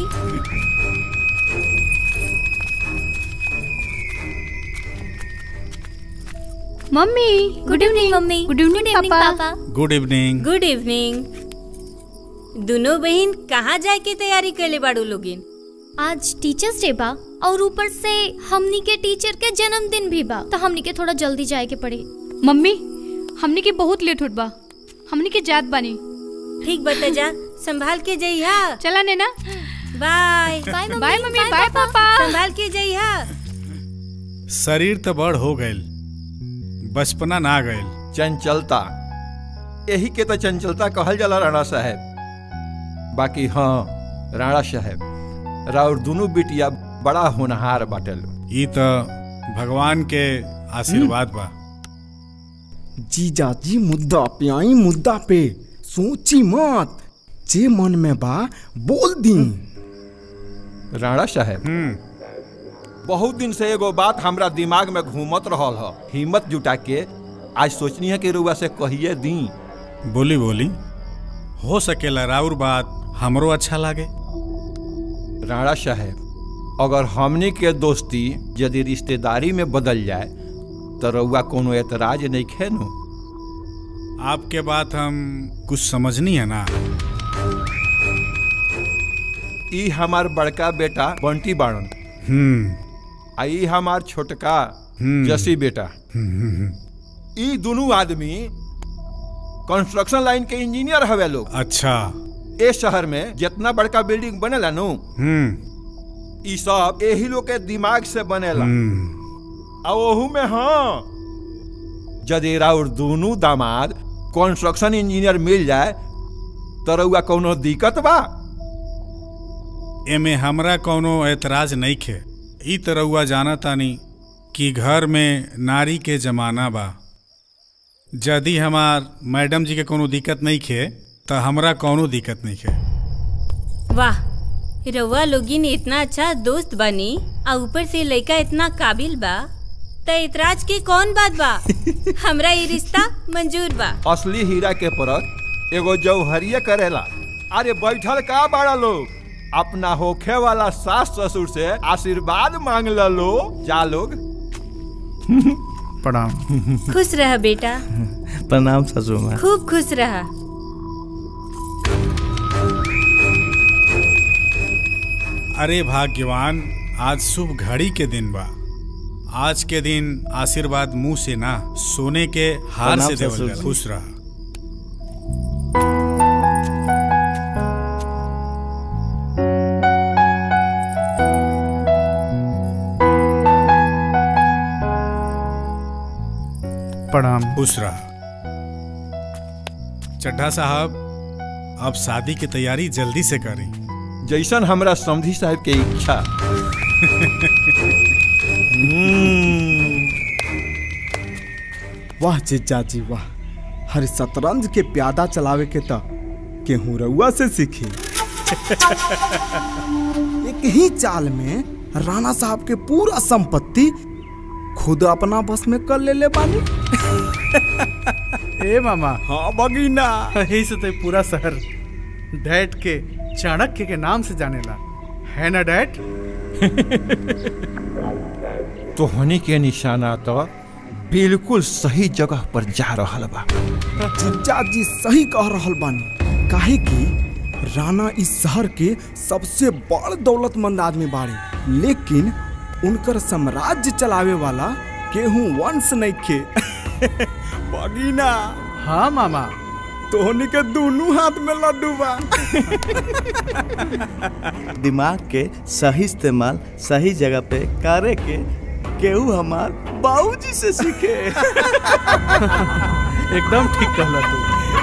Mummy good evening mummy. Good evening papa. Good evening. Good evening. दोनों बहन कहाँ जाए के तैयारी कैले बाड़ू लोगिन? आज टीचर्स डे बा और ऊपर से हमनी के टीचर के जन्मदिन भी बा, तो हमनी के थोड़ा जल्दी जाए के पड़ी। मम्मी हमनी के बहुत लेट होत बा, हमनी के जात बानी। ठीक बता जा, संभाल के जइहा। चला Naina. Bye bye mummy. Bye mummy, bye papa. संभाल के जइहा। शरीर तो बड़ हो गइल, बचपना ना गइल। चंचलता, यही के तो चंचलता कहल जाला राणा साहब। बाकी हाँ राणा साहब, राउर दोनों बिटिया बड़ा होनहार बाटल। ई तो भगवान के आशीर्वाद बा। जीजा जी मुद्दा पे आई, मुद्दा पे सोची मत, जे मन में बा बोल दी। राणा साहब, बहुत दिन से एगो बात हमरा दिमाग में घूमत रहल ह। हिम्मत जुटा के आज सोचनी है कि रुआ से कहिए दी। बोली बोली, हो सकेला राउर बात हमरो अच्छा लागे। राणा साहब, अगर हमनी के दोस्ती यदि रिश्तेदारी में बदल जाए तो रउआ कोनो एतराज नहीं खेनु? आपके बात हम कुछ समझनी है ना। ई हमार बड़का बेटा बंटी बाणन। हम्म। आई हमार छोटका जसी बेटा। ई दोनों आदमी कंस्ट्रक्शन लाइन के इंजीनियर हवे लोग। अच्छा। ए शहर में जितना बड़का बिल्डिंग बनेला नु, ई सब यही लोग के दिमाग से बनेला। आ ओहू में हाँ, यदि राउर दोनों दामाद कंस्ट्रक्शन इंजीनियर मिल जाए तो रउआ कोनो दिक्कत बा? एमे हमरा कोनो एतराज नहीं खे। ई तो रउआ जाना तानी कि घर में नारी के जमाना बा। यदि हमार मैडम जी के कोनो दिक्कत नहीं खे तो हमरा कोनो दिक्कत नहीं खे। वाह, रउआ लोगिन इतना अच्छा दोस्त बनी आ ऊपर से लड़का इतना काबिल बा त इतराज के कौन बात बा। हमरा ये रिश्ता मंजूर बा। असली हीरा के परख एगो जौहरिया करेला। अरे बैठल का बड़ा लोग, अपना होखे वाला सास ससुर से आशीर्वाद मांग लो। जा लोग। प्रणाम। खुश रह बेटा। प्रणाम ससुर माँ। खूब खुश रहा। अरे भाग्यवान, आज शुभ घड़ी के दिन बा। आज के दिन आशीर्वाद मुंह से ना सोने के हार से देवल जाला। खुश रहा। प्रणाम। खुश रहा। चड्ढा साहब, अब शादी की तैयारी जल्दी से करें। जैसन हमरा समधी साहब के इच्छा। वाह जीजा जी वाह, हर शतरंज के प्यादा चलावे के त केहू रउआ से सीखे। एक ही चाल में राणा साहब के पूरा संपत्ति खुद अपना बस में कर ले ले बानी। ए मामा। हाँ बगीना। यही से तो पूरा शहर डैड के चाणक्य के नाम से जानेला, है ना डैड? तो होने के निशाना तो बिल्कुल सही जगह पर जा रहा बा। जीजा जी सही कह रहल बानी, काहे कि राणा इस शहर के सबसे बड़ दौलतमंद आदमी बाड़े, लेकिन उनकर साम्राज्य चलावे वाला केहू वंश नहीं खे। बगीना। हाँ मामा। तोहनी के दोनों हाथ में लड्डू बा। दिमाग के सही इस्तेमाल सही जगह पे करे के केहू हमार बाबूजी से सीखे। एकदम ठीक कहला तू।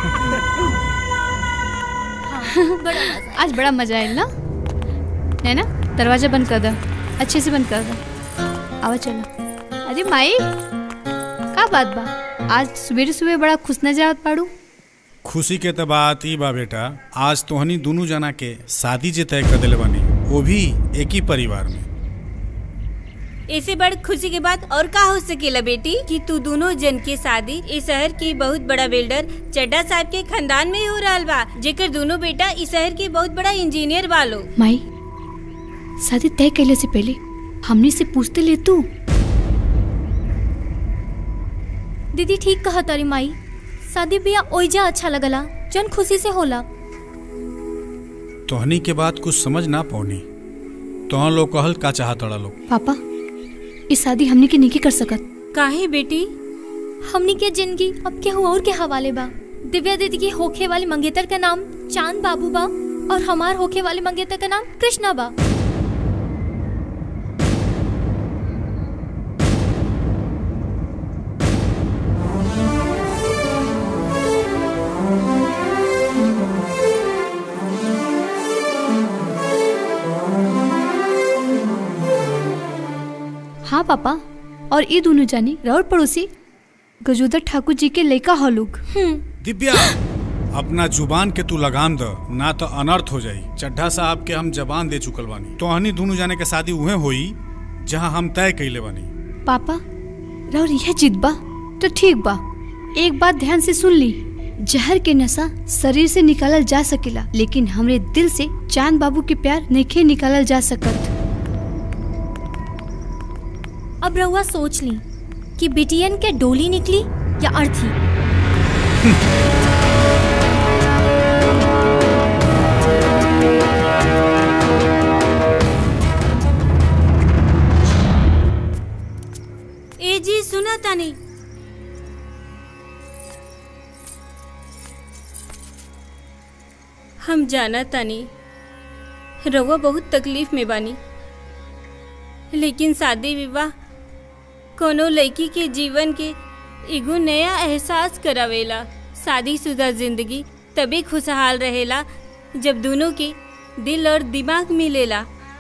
आज बड़ा मजा आया ना, है ना? दरवाजा बंद कर दो, अच्छे से बंद कर दो। आओ चलो। अरे माई, का बात बा? आज सुबह सुबह बड़ा खुश नजर पाड़ू। खुशी के तो बात ई बा बेटा, आज तोहनी दोनों जना के शादी जे तय कर दिले बानी, वो भी एक ही परिवार में। ऐसे बड़ खुशी के बाद और का हो सकेला बेटी कि तू दोनों जन के शादी इस शहर के बहुत बड़ा बिल्डर चड्ढा साहब के खानदान में हो रहा बा, जेकर दोनों बेटा इस शहर के बहुत बड़ा इंजीनियर वालो। माई, शादी तय कैले से पहले हमने से पूछते ले तू। दीदी ठीक कहा तारी माई, शादी ब्याह ओइजा अच्छा लगला जन खुशी से होला। तोहनी के बात कुछ समझ ना पौनी, तो लोग कहल का चाहत लोग। पापा, इस शादी हमने के नहीं कर सकत। काहे बेटी? हमनी के जिंदगी अब केहू और के हवाले बा। दिव्या दीदी की होखे वाली मंगेतर का नाम चांद बाबू बा और हमार होखे वाले मंगेतर का नाम कृष्णा बा। हाँ पापा, और ये दोनों जानी राउर पड़ोसी गजोदर ठाकुर जी के लड़का हो लोग। दिव्या, अपना जुबान के तू लगाम दो, ना तो अनर्थ हो जाई। चड्ढा साहब के हम जबान दे चुकल बानी, तो हनी दोनों जाने के शादी उहे होई जहाँ हम तय कैले बानी। पापा, राउर यह जिद बा तो ठीक बा। एक बात ध्यान से सुन ली, जहर के नशा शरीर से निकालल जा सकेला, लेकिन हमरे दिल से चांद बाबू के प्यार नहीं निकालल जा सकत। अब रउआ सोच ली कि बिटियन के डोली निकली या अर्थी। ए जी सुना तानी, हम जाना तानी रउआ बहुत तकलीफ में बानी, लेकिन शादी विवाह कोनो लड़की के जीवन के एगो नया एहसास करावेला। शादीशुदा जिंदगी तभी खुशहाल रहेला जब दोनों के दिल और दिमाग मिलेला।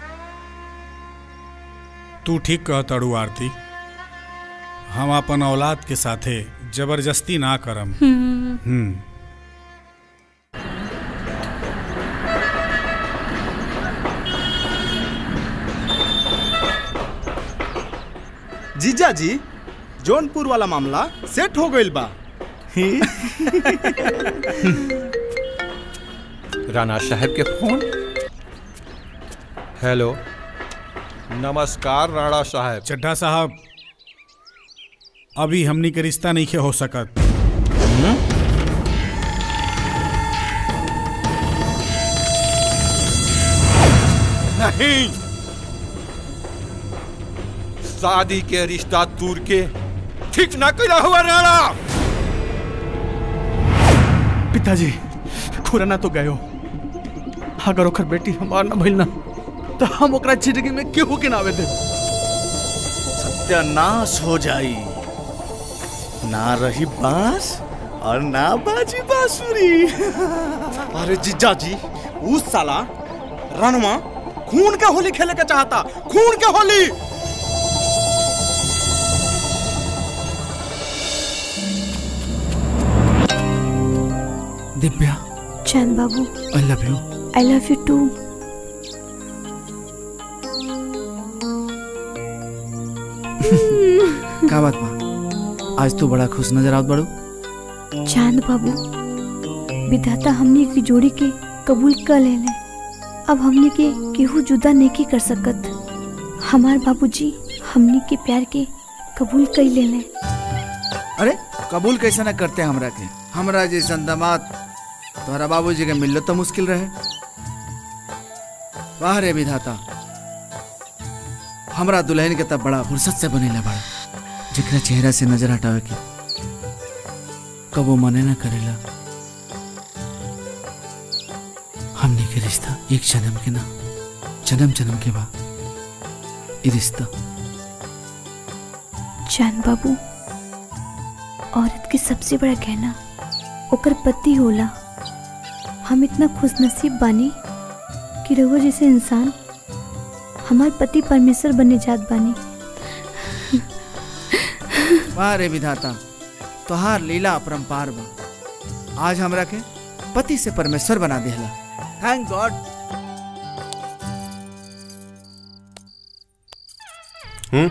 तू ठीक कहताड़ू आरती, हम अपन औलाद के साथे जबरदस्ती ना करम। हम्म। जीजा जी जौनपुर वाला मामला सेट हो गइल बा। राणा साहब के फोन। हेलो, नमस्कार राणा साहब। चड्ढा साहब, अभी हमनी के रिश्ता नहीं हो सकत। नहीं, शादी के रिश्ता तूर के ठीक ना करा हुआ राणा। पिताजी खुराना तो गयो, अगर ओकर बेटी हमार ना भइल ना तो हम ओकरा जिंदगी में केहू के नावे दे। सत्यानाश हो जाई, ना रही बांस और ना बाजी बांसुरी। अरे जीजा जी, उस साला रनवा खून के होली खेले के चाहता, खून के होली। दिव्या, चैन बाबू, I love you. I love you too. का बात बा, आज तो बड़ा खुश नजर आवत बड़ो। चांद बाबू, विधाता हमने की जोड़ी के कबूल कर लेने। अब हमने के केहू जुदा नहीं कर सकत। हमार बाबूजी हमने के प्यार के कबूल कर लेने। अरे कबूल कैसे ना करते हमरा के? हमरा जैसा दामाद तोहरा बाबूजी के मिललो तो मुश्किल रहे। वाह रे विधाता, हमरा दुल्हन के तब बड़ा फुर्सत से बनेला बड़ा, जेकरा चेहरा से नजर हटावे के कबो मने ना करेला। हमने के रिश्ता एक जन्म के ना, जन्म जन्म के बा ये रिश्ता। चांद बाबू, औरत के सबसे बड़ा गहना ओकर पति होला। हम इतना खुशनसीब बानी कि रघु जैसे इंसान हमार पति परमेश्वर बने जात बानी। वाह रे विधाता, तोहार लीला अपरंपार बा। आज हमरा के पति से परमेश्वर बना देला। Thank God. हम्म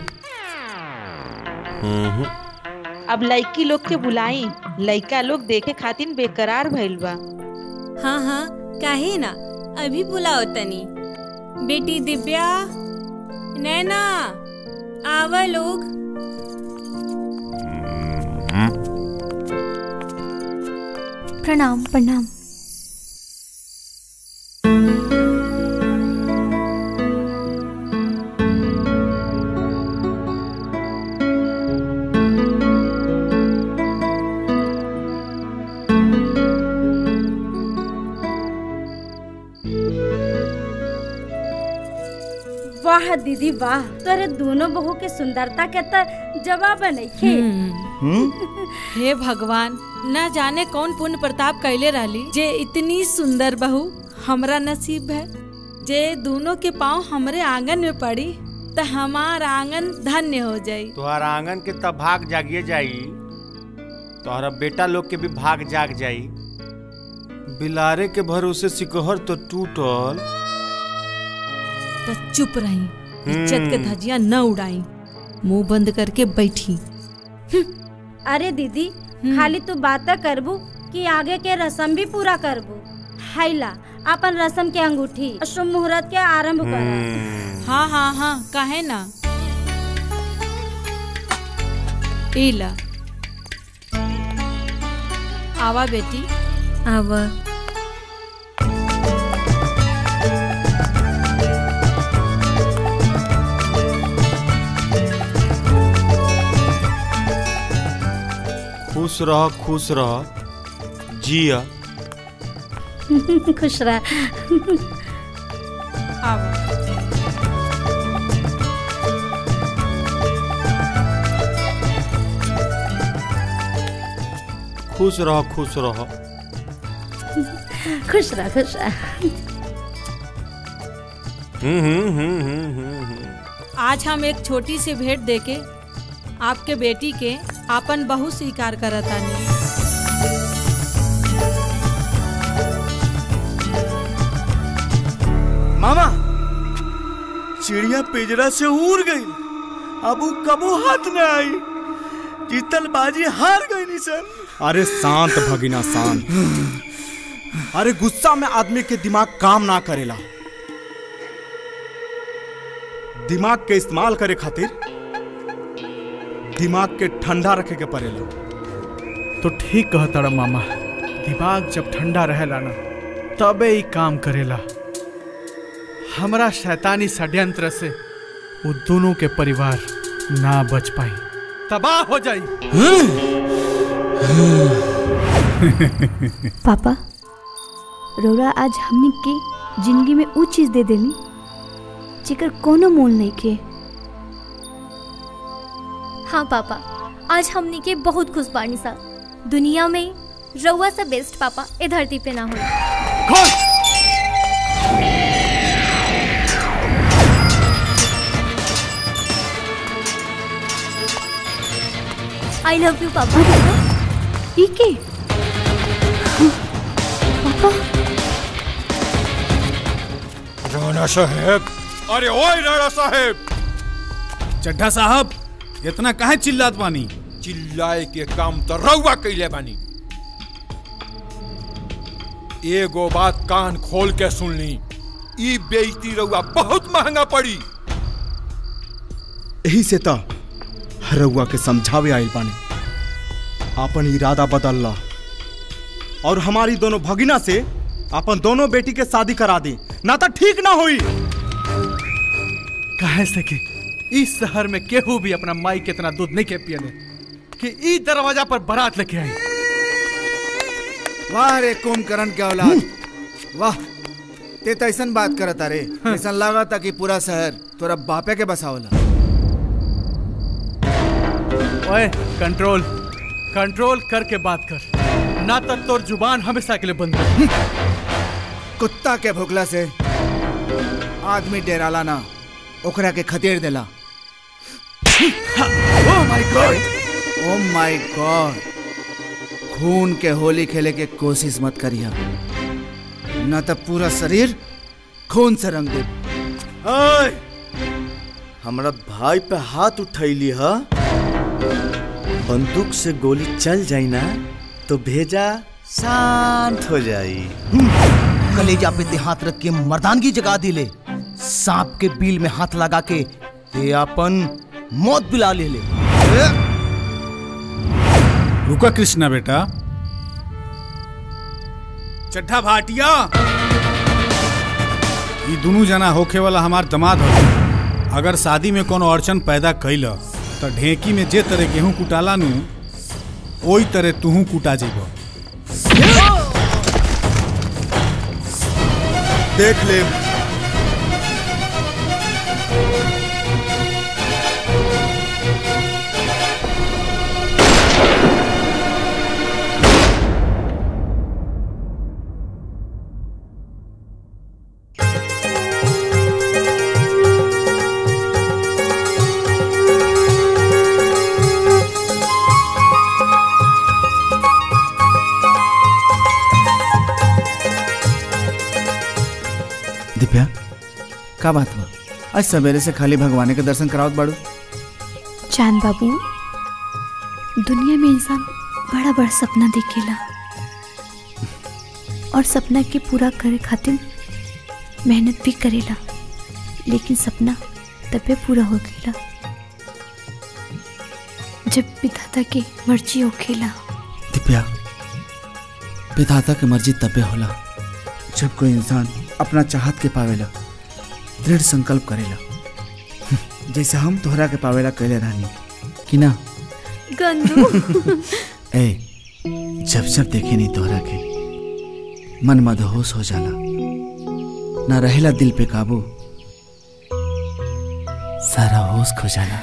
हम्म अब लड़की लोग के बुलाई, लड़का लोग देखे खातिर बेकरार भइल बा। हाँ हाँ, काहे ना, अभी बुलाओ तनी। बेटी दिव्या, नैना, आवा लोग। प्रणाम प्रणाम। वाह दीदी वाह, तोरे दोनों बहू के सुंदरता के तो जवाब नइखे। हे भगवान, न जाने कौन पुण्य प्रताप कैले रहली जे इतनी सुंदर बहू हमरा नसीब है। जे दोनों के पाँव हमरे आंगन में पड़ी तो हमार आंगन धन्य हो जाई। तुहार आंगन के तब भाग जागिए जाई, तोहरा बेटा लोग के भी भाग जाग जाई। बिलारे के भरोसे सिकहर तो टूटल, तो चुप रही, इज्जत के धजिया न उड़ाई, मुंह बंद करके बैठी। अरे दीदी, खाली तू बात करबू कि आगे के रस्म भी पूरा करबू? हैला अपन रस्म के अंगूठी शुभ मुहूर्त के आरंभ करा। हाँ हाँ हाँ, काहे ना। इला आवा बेटी, आवा। खुश रह खुश रह, जिया। खुश रह। खुश रह खुश रह। खुश रह खुश रह। हम्म हम्म हम्म हम्म। आज हम एक छोटी सी भेंट देके आपके बेटी के आपन बहू स्वीकार करतानी। मामा, चिड़िया पिंजरा से उड़ गई, अब उ कबो हाथ न आई। जीतल बाजी हार गई निसन। अरे शांत भगिना शांत। अरे गुस्सा में आदमी के दिमाग काम ना करेला। दिमाग के इस्तेमाल करे खातिर दिमाग के ठंडा रखे के पड़ेला। तो ठीक कहता रा मामा, दिमाग जब ठंडा रहेला ना तबे ही काम करेला। हमरा शैतानी षड्यंत्र से वो दोनों के परिवार ना बच पाई, तबाह हो जाई। पापा, रौरा आज हमनी के जिंदगी में ऊ चीज दे देनी जेकर कोनो मोल नहीं के। हाँ पापा, आज हमनी के बहुत खुश बानी सा। दुनिया में रउआ से बेस्ट पापा ए धरती पे ना हो। आई लव यू पापा। ई के पापा? राणा साहेब, अरे ओए राणा साहेब। चड्ढा साहब, इतना काहे चिल्लात बानी? चिल्लाए के काम तो रउआ कइले बानी। एगो बात कान खोल के सुन ली, ई बेइज्जती रउआ बहुत महंगा पड़ी। यही से तो रउआ के समझावे आइल बानी। अपन इरादा बदल ला और हमारी दोनों भगिना से अपन दोनों बेटी के शादी करा दी, ना तो ठीक ना हुई। कहे से कि इस शहर में केहू भी अपना माई कितना दूध नहीं के पियले कि ई दरवाजा पर बारात लेके आई। वाह रे कुंभकर्ण के औलाद, वाह। ते तो ऐसा बात करता रे, ऐसा लगा था कि पूरा शहर तोरा बापे के बसावला। ओए कंट्रोल कंट्रोल करके बात कर, ना तो तोर जुबान हमेशा के लिए बंद कर। कुत्ता के भुगला से आदमी डेराला ना, ओकरा के खदेड़ देला। Oh my God, oh my God. खून के होली खेले के कोशिश मत करिया, ना तो पूरा शरीर खून से रंग दे। हमरा भाई पे हाथ उठैली हा, बंदूक से गोली चल जाई ना तो भेजा शांत हो जाई। कलेजा पे ते हाथ रख के मर्दानगी जगा दिले, सांप के बिल में हाथ लगा के ते अपन मौत बुला ले ले। रुका कृष्णा बेटा। चड्ढा भाटिया, ये दोनों जना होखे वाला हमार दमाद हो। अगर शादी में कोनो अड़चन पैदा कैल तो ढेकी में जे तरह गेहूं कुटाला नु ओई तरह तुहू कुटा जेबो। देख ले। दिव्या, का बात बा? आज सवेरे से खाली भगवान के दर्शन करावत बाड़ू। चांद बाबू, दुनिया में इंसान बड़ा बड़ा सपना देखेला और सपना के पूरा करे खातिर मेहनत भी करेला, लेकिन सपना तबे पूरा हो गेला जब विधाता के मर्जी होखेला। दिव्या, विधाता के मर्जी तबे होला जब कोई इंसान अपना चाहत के पावेला, दृढ़ संकल्प करेला, जैसे हम तोहरा के पावेला कहले रहनी कि ना गंदू। ए, जब जब देखे नहीं तोहरा के मन मदहोश हो जाला, ना रहेला दिल पे काबू, सारा होश खो जाला।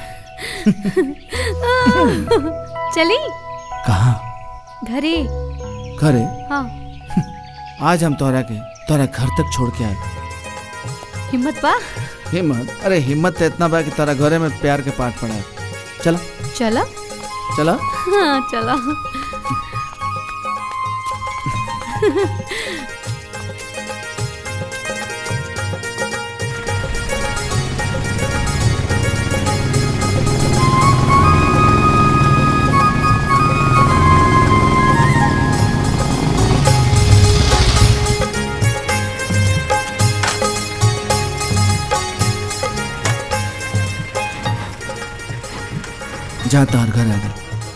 चली कहाँ? घरे। घरे? हाँ। आज हम तोहरा के तोहरा घर तक छोड़ के आए। हिम्मत बा? हिम्मत? अरे हिम्मत तो इतना बा कि तारा घरे में प्यार के पाठ पढ़ा है। चला चला चला। हाँ चला। जा तार घर आ गए।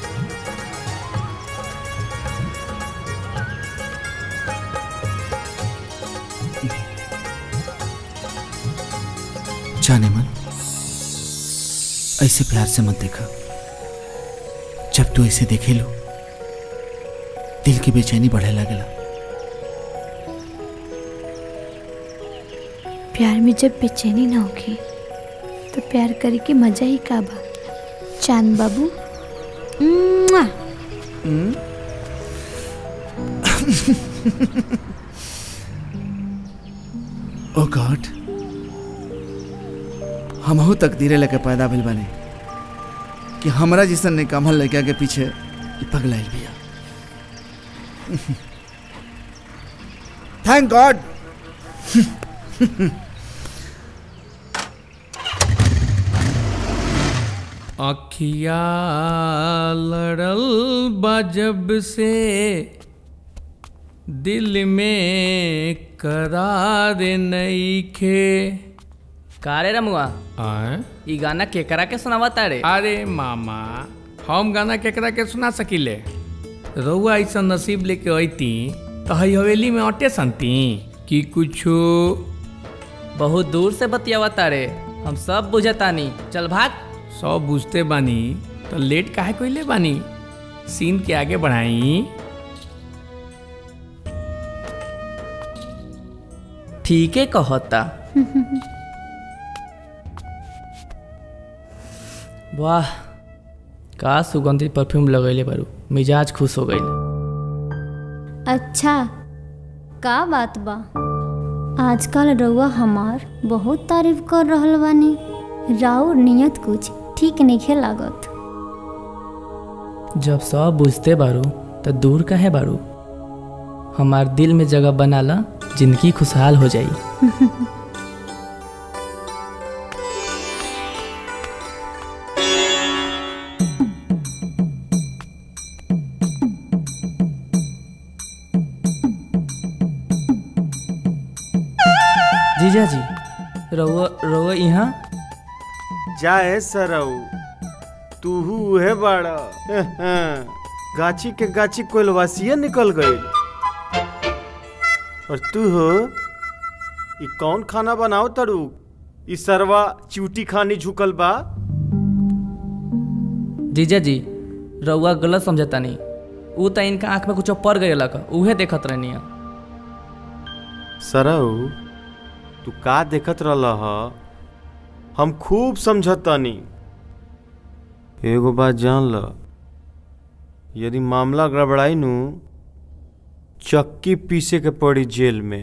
जाने मन, ऐसे प्यार से मत देखा। जब तू ऐसे देखे लो दिल की बेचैनी बढ़े लगेला। प्यार में जब बेचैनी ना होगी तो प्यार करे के मजा ही का बा। चांद बाबू मुआ। ओ गॉड, हमहू तकदीरे लेके पैदा भेल बने कि हमरा जैसन निकम्मल लड़का के पीछे पगलाइल बिया। Thank God. अखिया लड़ल बा जब से दिल में करार नइखे। कारे रमुआ ई गाना केकरा के सुनावा तारे? अरे मामा, हम गाना केकरा के सुना सकीले? रउआ ऐसा नसीब लेके अइती तो हई हवेली में अटे संती कि कुछो बहुत दूर से बतियावा तारे, हम सब बुझतानी। चल भाग। सब बुझते बानी तो लेट काहे कोइले बानी? सीन के आगे बढ़ाई। ठीक है कहता। वाह, का सुगंधित परफ्यूम लगैले बारू, मिजाज खुश हो गई। अच्छा का बात बा? आजकल रउआ हमार बहुत तारीफ कर रहल बानी। राउर नियत कुछ ठीक नहीं लागत। जब सब बुझते बारू तो दूर काहे बारू? हमार दिल में जगह बनाला, जिंदगी खुशहाल हो जाई। जीजा जी, रउआ रउआ यहाँ जाए सरऊ, तूहू उहे बाड़ा। गाछी के गाछी कोलवासिया निकल गई। और तू हो ई कौन खाना बनाओ तड़ू? ई सरवा चूटी खानी झुकल बा। जीजा जी, रउआ गलत समझता नहीं। ऊ तो इनका आँख में कुछ पड़ गई लगा, उहे देखत रहनी। सरऊ तू का देखत रहल ह? हम खूब समझतानी। एगो बात जान ल, यदि मामला गड़बड़ाई नु चक्की पीसे के पड़ी जेल में।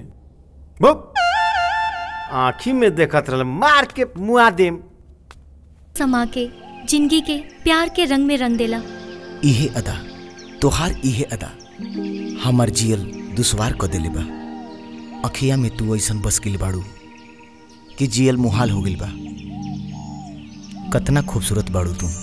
आँखी में देखत रहल, मार के मुआ देम। समा के जिंदगी के प्यार के रंग में रंग देला। इहे अदा तोहार, इहे अदा हमार जियल दुश्वार क देले बा। अखिया में तू ऐसन बस गिल बाड़ू कि जियल मुहाल हो गिल बा। कतना खूबसूरत बाड़ू तू।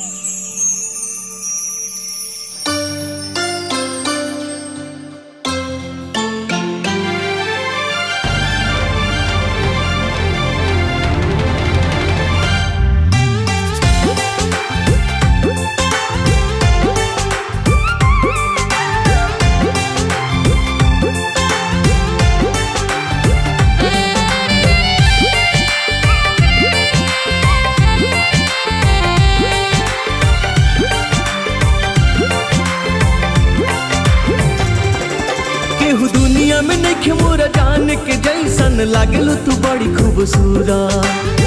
मोरा जान के जैसन लागल तू बड़ी खूबसूरत।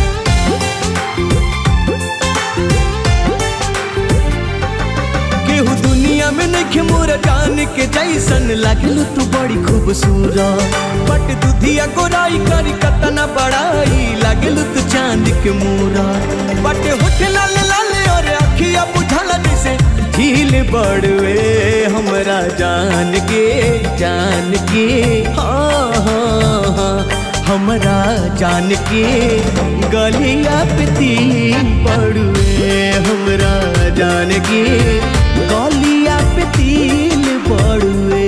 केहू दुनिया में नहीं मोरा जान के जैसन लागल तू बड़ी खूबसूरत। बट दुधिया गोराई करी कतना बड़ाई लागल तू चांद के मोरा। बट होठ लाल लाल और अखिया बुझल जैसे झील बड़वे हमरा जान के जान के। हाँ हाँ हाँ हमरा जान के गलिया पे तिल बड़वे हमरा जान के गलिया पे तिल बड़वे।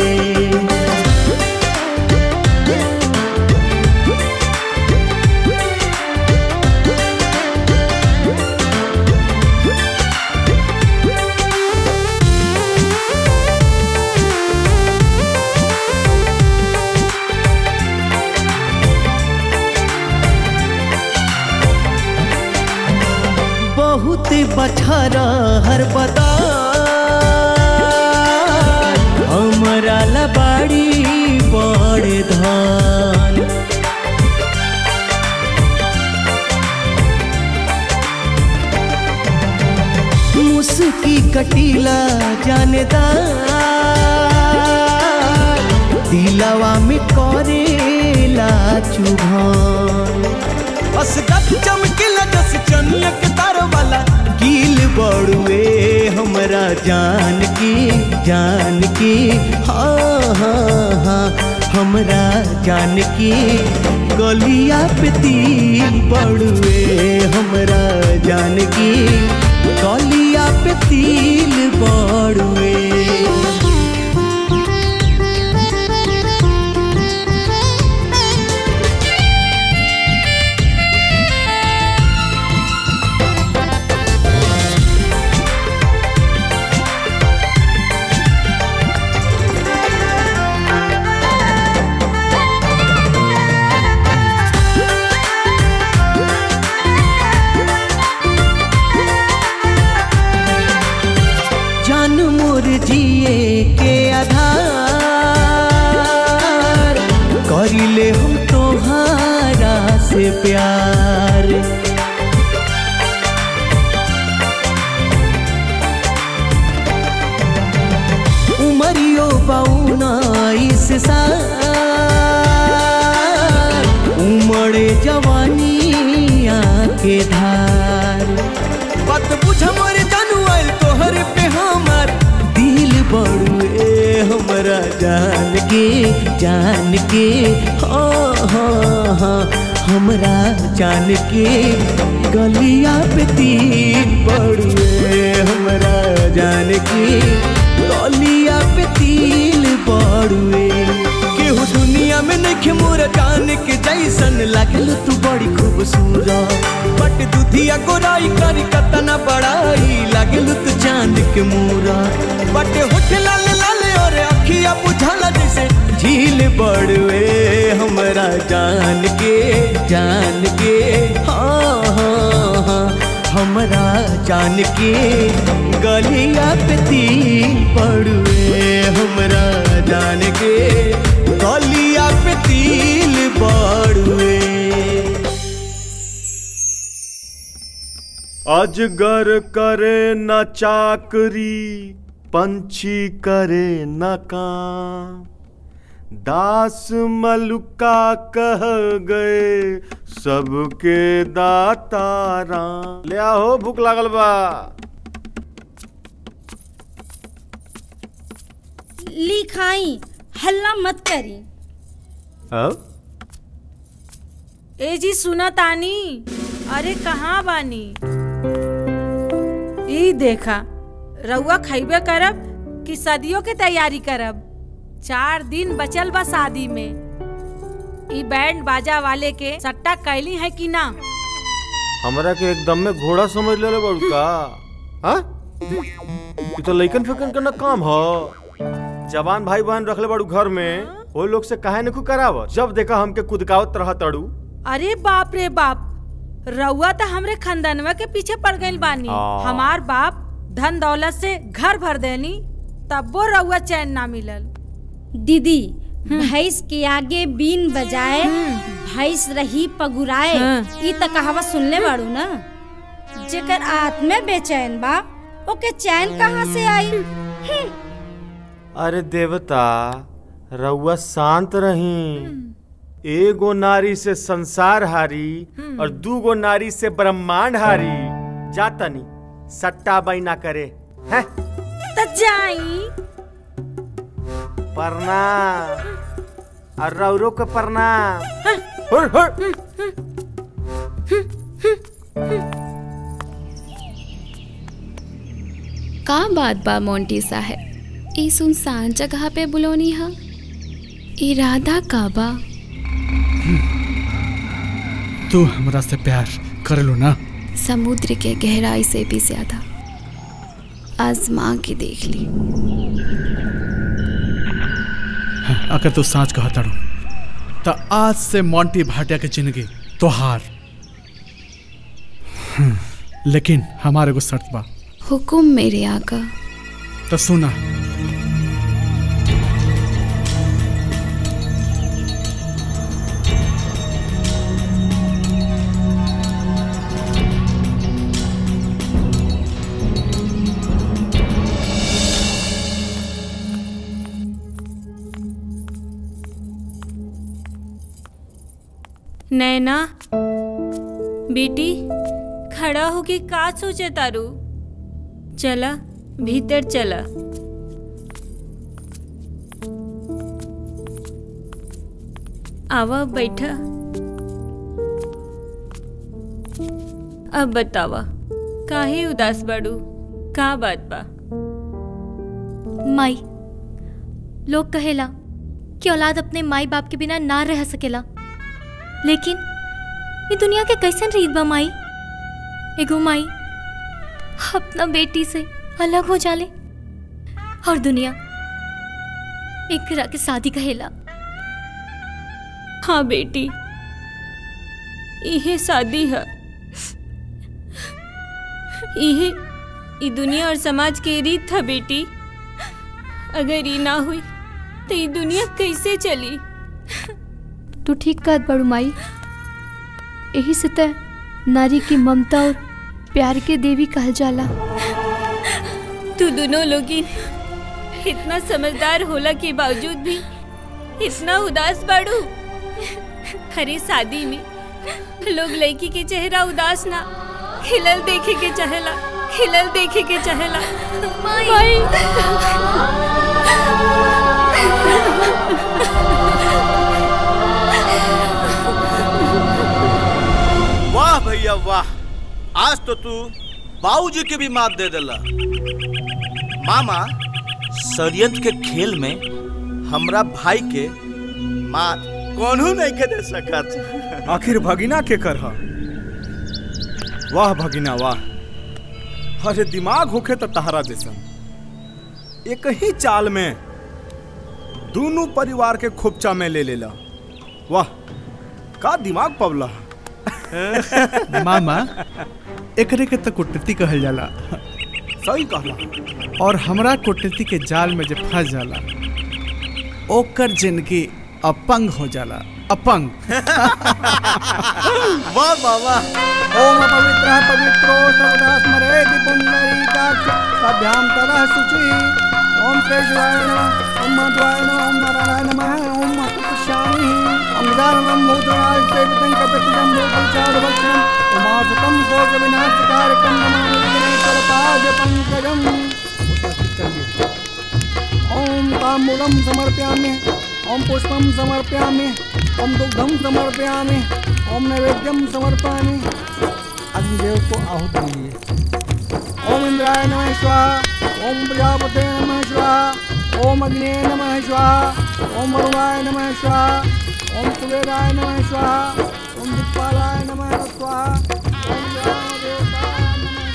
बहुत बछरा हर बता हमरा लबाड़ी बड़े धान। मुस्की कटीला जानेदार दिलवा में करेला चुभान। असगत चमकेला जस चनियक तार वाला कील बड़ुए हमरा जान की जान की हाँ हाँ हाँ हमरा जान की गलिया पे तिल बड़ुए हमरा जान की गलिया पे तिल बड़ुए। जिए के आधार करिले हम तोहारा से प्यार। उमरियो बाउनाइस साल उमड़े जवानी के धार। बात बुझ मोर जानू आइल तोहर पे हमार दिल बड़ुए हमरा जान के जान के हाँ हाँ हाँ हमरा जान के गलिया पे तिल बड़ुए हमरा जान के गलिया पे तिल बड़ुए। केहू दुनिया में नइखे मोर जान के जैसन लागल तू बड़ी खूबसूरत बट दुधिया गोराई करी कतना बड़ाई लागल तू चांद के मूरा बट होठ लाल लाल और अखिया बुझाला जैसे झील बड़ुए हमरा जान के जान के हाँ हाँ हाँ हमरा जान के गलिया पे तिल बड़ुए हमरा जान के गलिया पे तिल बड़ुए। अजगर करे न चाकरी पंछी करे न काम दास मलुका कह गए सबके दाता राम। ले आओ भूख लागल बा। ली खाई हल्ला मत करी। अब ए जी सुना तानी अरे कहाँ बानी ई देखा रउआ खैबे करब कि सदियों के तैयारी करब। चार दिन बचल बा शादी में ई बैंड बाजा वाले के सट्टा कैली है कि ना। हमरा के एकदम में घोड़ा समझ ले बड़ू का हाँ? ये तो लइकन फेकन करना काम हो। जवान भाई बहन रखले बड़ू घर में वो लोग से काहे न कराव जब देखा हमके कुदकावत रह तड़ू। अरे बाप रे बाप रउआ तो हमरे खानदानवा के पीछे पड़ गइल बानी। हमार बाप धन दौलत से घर भर देनी तब्बो रउआ चैन ना मिलल। दीदी भैंस के आगे बीन बजाए भैंस रही पगुराए ई त कहावत सुनले बाड़ू ना। जेकर आत्मा बेचैन बा ओके चैन कहाँ से आई। अरे देवता रउआ शांत रही। एगो नारी से संसार हारी और दूगो नारी से ब्रह्मांड हारी। जातनी सट्टा बाई ना करे हैं त जाई प्रणाम और रउरो के प्रणाम। हुर हुर का बात बा मोंटी साहब ई सुनसान जगह पे बुलौनी हा इरादा का बा। तू हमरा से प्यार कर लो ना। समुद्र के गहराई से भी ज्यादा आजमा के देख ली। अगर तू सच कहा तारू तो आज से मोंटी भाटिया के जिंदगी तोहार लेकिन हमारे को शर्त बा। हुकुम मेरे आका। तो सुना, नैना बेटी खड़ा होके का सोचे तारू? चला भीतर चला। आवा बैठा। अब बतावा काहे उदास बाड़ू? का बात बा? माई, लोग कहेला कि औलाद अपने माई बाप के बिना ना रह सकेला, लेकिन ये दुनिया के कैसन रीत बा माई? एगो माई अपना बेटी से अलग हो जाले और दुनिया एकरा के शादी कहेला। हाँ बेटी, इहे शादी है। इहे ई दुनिया और समाज के रीत था बेटी। अगर ये ना हुई तो ये दुनिया कैसे चली? तू ठीक कहत बड़ू माई। यही से त नारी की ममता और प्यार के देवी कहल जाला। तू दोनों लोग इतना समझदार होला के बावजूद भी इतना उदास बाड़ू। अरे शादी में लोग लड़की के चेहरा उदास ना खिलल देखे के चाहेला, खिलल देखे के चाहेला। माई। वाह भैया वाह, आज तो तू बाबूजी के भी मात दे देला। मामा, षड्यंत्र के खेल में हमरा भाई के मात कौनू नहीं के दे सकत। आखिर भगिना के कर हा? वाह भगिना वाह, अरे दिमाग होखे तो तहरा जैसन एक ही चाल में दोनों परिवार के खोपचा में ले लेला। वाह, का दिमाग पवला। मामा, एकरे के तो कुटनीति कहल जाला। सही कहला। और हमरा कुटनीति के जाल में जब फंस जाला ओकर जिंदगी अपंग हो जाला। अपंग। वाह बाबा। ओम पवित्र पवित्रो सर्वदा स्मरेति पुंडरीकाक्ष सभ्याम तदा शुचि। ओम केशवाय नमः, ओम माधवाय नमः, ओम नारायणाय नमः, ओम महत्पुष्यामि। ओम दानवं भूतनाथ सेवितं कपितं भूतचारुभक्षणं उमासुतं शोकविनाशकारकं नमामि विघ्नेश्वरपाद पंकजम्। ओम ताम्बूलं समर्पयामि, ओम पुष्पं समर्पयामि, ओम दुग्धं समर्पयामि, ओम नैवेद्यं समर्पयामि। अग्निदेव को आहुति दीजिए। ओम इंद्राय नमः स्वाहा, ओम प्रजापते नमः स्वाहा, ओम अग्ने नमः स्वाहा, ओम वरुणाय नमः स्वाहा, ओम कुबेराय नमः स्वाहा, ओम दिक्पालाय नमः स्वाहा, ओम देवताय नमः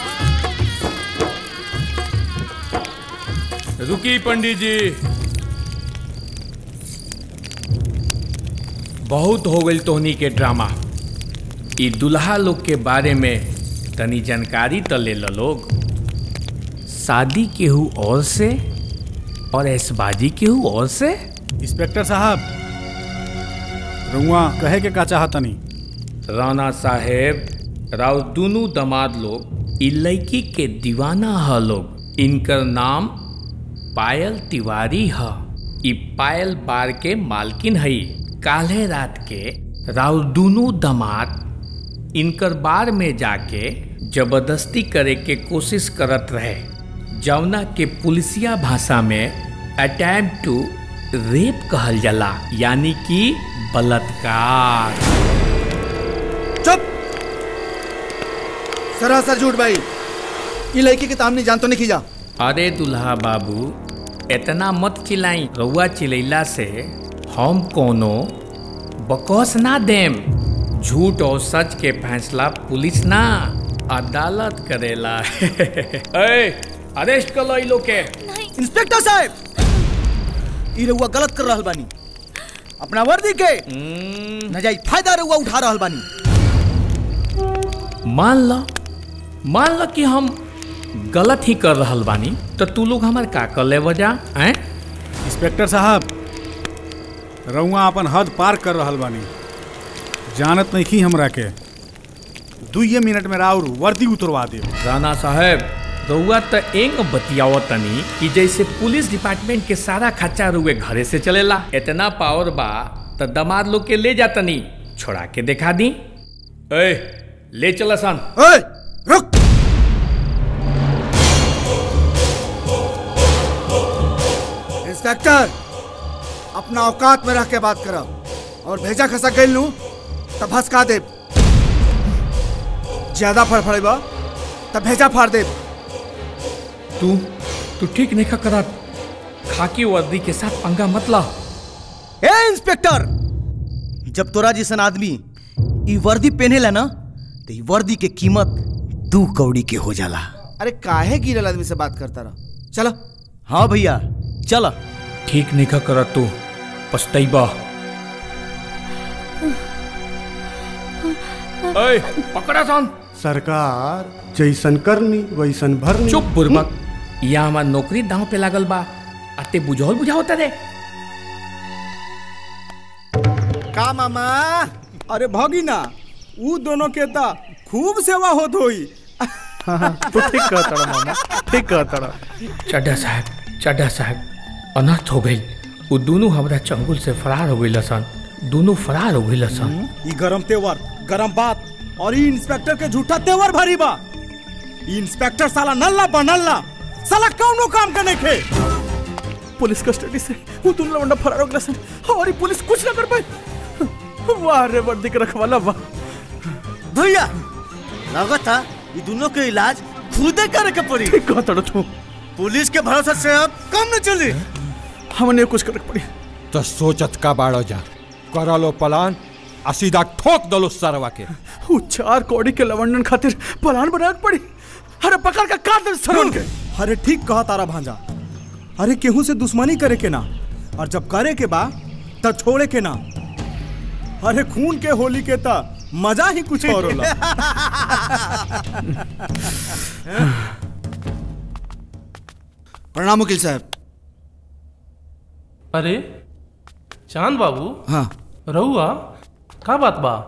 स्वाहा। रुकी पंडित जी, बहुत हो गई तोहनी के ड्रामा। ई दुल्हा लोग के बारे में तनी जानकारी तो ले लो लोग। शादी केहू और से और ऐसबाजी केहू और से। इंस्पेक्टर साहब, रुआ कहे के का चाहता नहीं? राणा साहेब, राव दोनों दामाद लोग ई लड़की के दीवाना ह लोग। इनकर नाम पायल तिवारी ह। ई पायल बार के मालकिन हई। काल्हे रात के राव दोनों दामाद इनकर बार में जाके जबरदस्ती करे के कोशिश करत रहे, जौना के पुलिसिया भाषा में अटेम्प्ट टू रेप कहल जाला, यानी कि बलात्कार। चुप! सरासर झूठ भाई। ये लड़की के तामने जान तो नहीं खींचा। अरे दुल्हा बाबू, इतना मत चिल्लाई। रउआ चिल्ला से हम कोनो बकौस ना देम। झूठ और सच के फैसला पुलिस ना अदालत करेला। ए, अरेस्ट कर लो इ लोग के। इंस्पेक्टर साहब, ई रउआ गलत कर रहल बानी। अपना वर्दी के नाजायज फायदा रउआ उठा रहल बानी। मान लो मान ल कि हम गलत ही कर रहल बानी तो तू लोग हमार का कर ले वजह हैं? इंस्पेक्टर साहब, रउआ अपन हद पार कर रहल बानी। जानत नहीं की हमरा के दुइये मिनट में राउर वर्दी उतरवा दे। राणा साहब, रउआ तो एंग बतियाव तनी कि जैसे पुलिस डिपार्टमेंट के सारा खर्चा रुए घरे से चलेला। इतना पावर बा तो दामाद लोग के ले जातनी, छोड़ा के दिखा दी। ए, ले चला सन। ए, रुक। इंस्पेक्टर, अपना औकात में रह के बात करो और भेजा खसा गई लू तब भसका दे। ज्यादा फड़फड़ेबा तब भेजा फाड़ दे। तू तू ठीक नहीं का करा। खाकी वर्दी के साथ पंगा मत ला। ए इंस्पेक्टर, जब तोरा जैसन आदमी ई वर्दी पहनेला ना तो ई वर्दी के कीमत दू कौड़ी के हो जाला। अरे काहे गिरल आदमी से बात करता रहा? चलो। हाँ भैया चला। ठीक नहीं का करा, तू पछतैबा। ए, पकड़ा सन। सरकार जैसन करनी वैसन भरनी। चुप बुर्बक, या हमार नौकरी दांव पे लागल बा। आते बुझाओ बुझाओ तरे। का मामा? अरे भगिना, ऊ दोनों के ता खूब सेवा होत होई। तू ठीक कहता रहा मामा, ठीक कहता रहा। चड्ढा साहब, चड्ढा साहब, अनर्थ हो गई। वो दोनों हमरा चंगुल से फरार हो गई सन। दोनों फरार हो गई सन। ई गरम तेवर, गरम बात और ई इंस्पेक्टर के झूठा तेवर भरी बा। ई इंस्पेक्टर साला नल्ला बा नल्ला, साला कौनो काम का नहीं खे। पुलिस कस्टडी से वो तुम लवंडा फरार हो गया सन और ये पुलिस कुछ ना कर पाई। वाह रे वर्दी के रखवाला वाह। भैया लागत था ये दोनों के इलाज खुदे करे के पड़ी। ठीक कहता रहा तू। पुलिस के भरोसे से अब काम न चली। हमने कुछ करे पड़ी। तो सोचत का बाड़ो जा, करा लो प्लान आ सीधा ठोक दलो सरवा के। वो चार कौड़ी के लवंडन खातिर प्लान बनाए पड़ी। अरे पकड़ का काट दे सरवन के। अरे ठीक कहा तारा भांजा। अरे केहू से दुश्मनी करे के ना, और जब करे के बा तब छोड़े के ना। अरे खून के होली के ता मजा ही कुछ और होला। प्रणाम वकील साहब। अरे चांद बाबू। हाँ रहुआ का बात बा?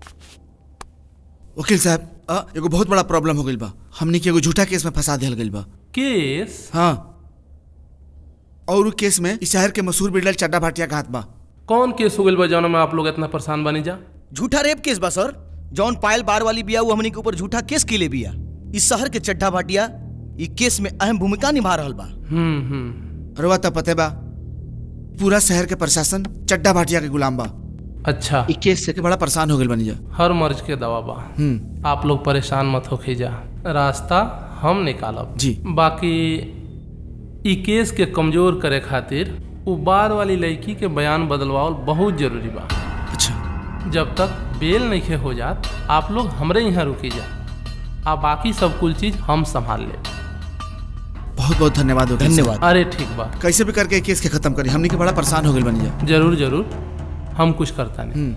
वकील साहब, एगो बहुत बड़ा प्रॉब्लम हो गइल बा। हमनी के एगो झूठा केस में फंसा दिया गइल बा। केस? हाँ, और उ केस में इस शहर के मशहूर बिल्डर चड्ढा भाटिया का हाथ बा। कौन केस हो गइल बा जौन में आप लोग इतना परेशान बनी जा? झूठा रेप केस बा सर। जौन पायल बार वाली बिया वो हमनी के ऊपर झूठा केस के ले बिया। इस शहर के चड्ढा भाटिया इस केस में अहम भूमिका निभा रहल बा। हम्म हम्म। रवा त पते बा, पूरा शहर के प्रशासन चड्ढा भाटिया के गुलाम बा। अच्छा। इस केस से के बड़ा परेशान हो गइल बनी जा। हर मर्ज के दवा बा। हम्म। आप लोग परेशान मत होके जा, रास्ता हम निकालब। जी। बाकी ई केस के कमजोर करे खातिर वो बार वाली लड़की के बयान बदलवाओ बहुत जरूरी बा। अच्छा। जब तक बेल नहीं हो जात आप लोग हमरे यहाँ रुकी जा, आ बाकी सब कुल चीज हम संभाल ले। बहुत बहुत धन्यवाद। धन्यवाद। अरे ठीक बा, कैसे भी करके केस के खत्म करी। हमनी के बड़ा परेशान हो गइल बनी जा। जरूर जरूर, हम कुछ करता नहीं।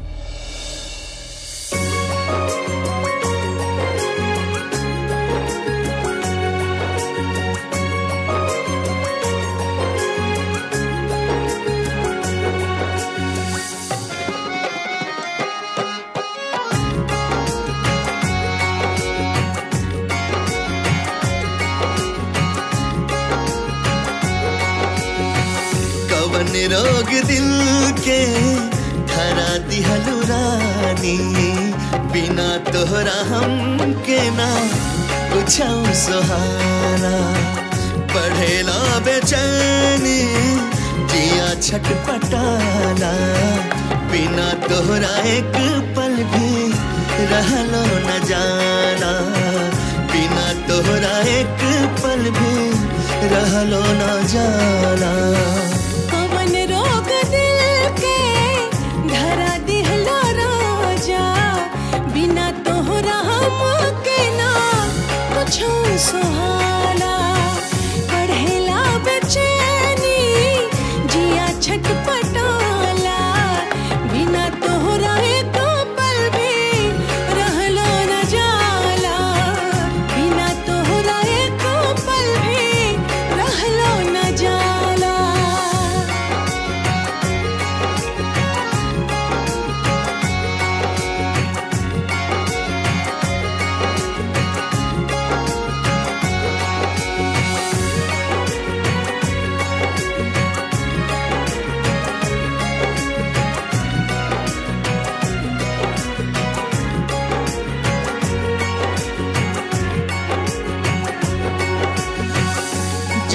रोग दिल के धरा दिहलु रानी, बिना तोहरा हम के ना कुछ सहारा। बढ़ेला बेचैनी जिया छटपटाला, बिना तोहरा एक पल भी रहलो न जाना। बिना तोहरा एक पल भी रहलो न जाना। रोग दिल के धरा दिहला राजा, बिना तोहरा हम के ना कुछ सुहाना। बढ़ेला बेचैनी जिया छटपटाला, बिना तोहरा एक पल भी रहलो न जाला। बिना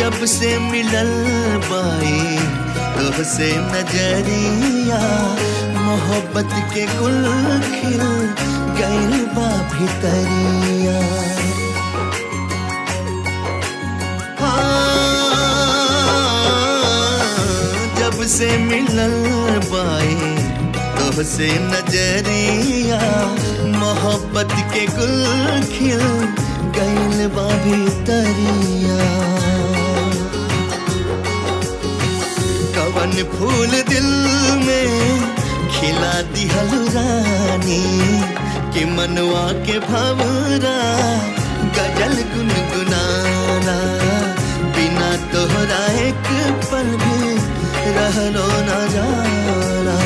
जब से मिलल बाई तोहसे नजरिया मोहब्बत के गुल खिल गइल बा भितरिया। जब से मिलल बाई तोहसे नजरिया मोहब्बत के गुल खिल गइल बा भितरिया। कवन फूल दिल में खिला दिहल रानी कि मनवा के भंवरा गजल गुनगुनाना बिना तोहरा एक पल भी रहलो न जाना।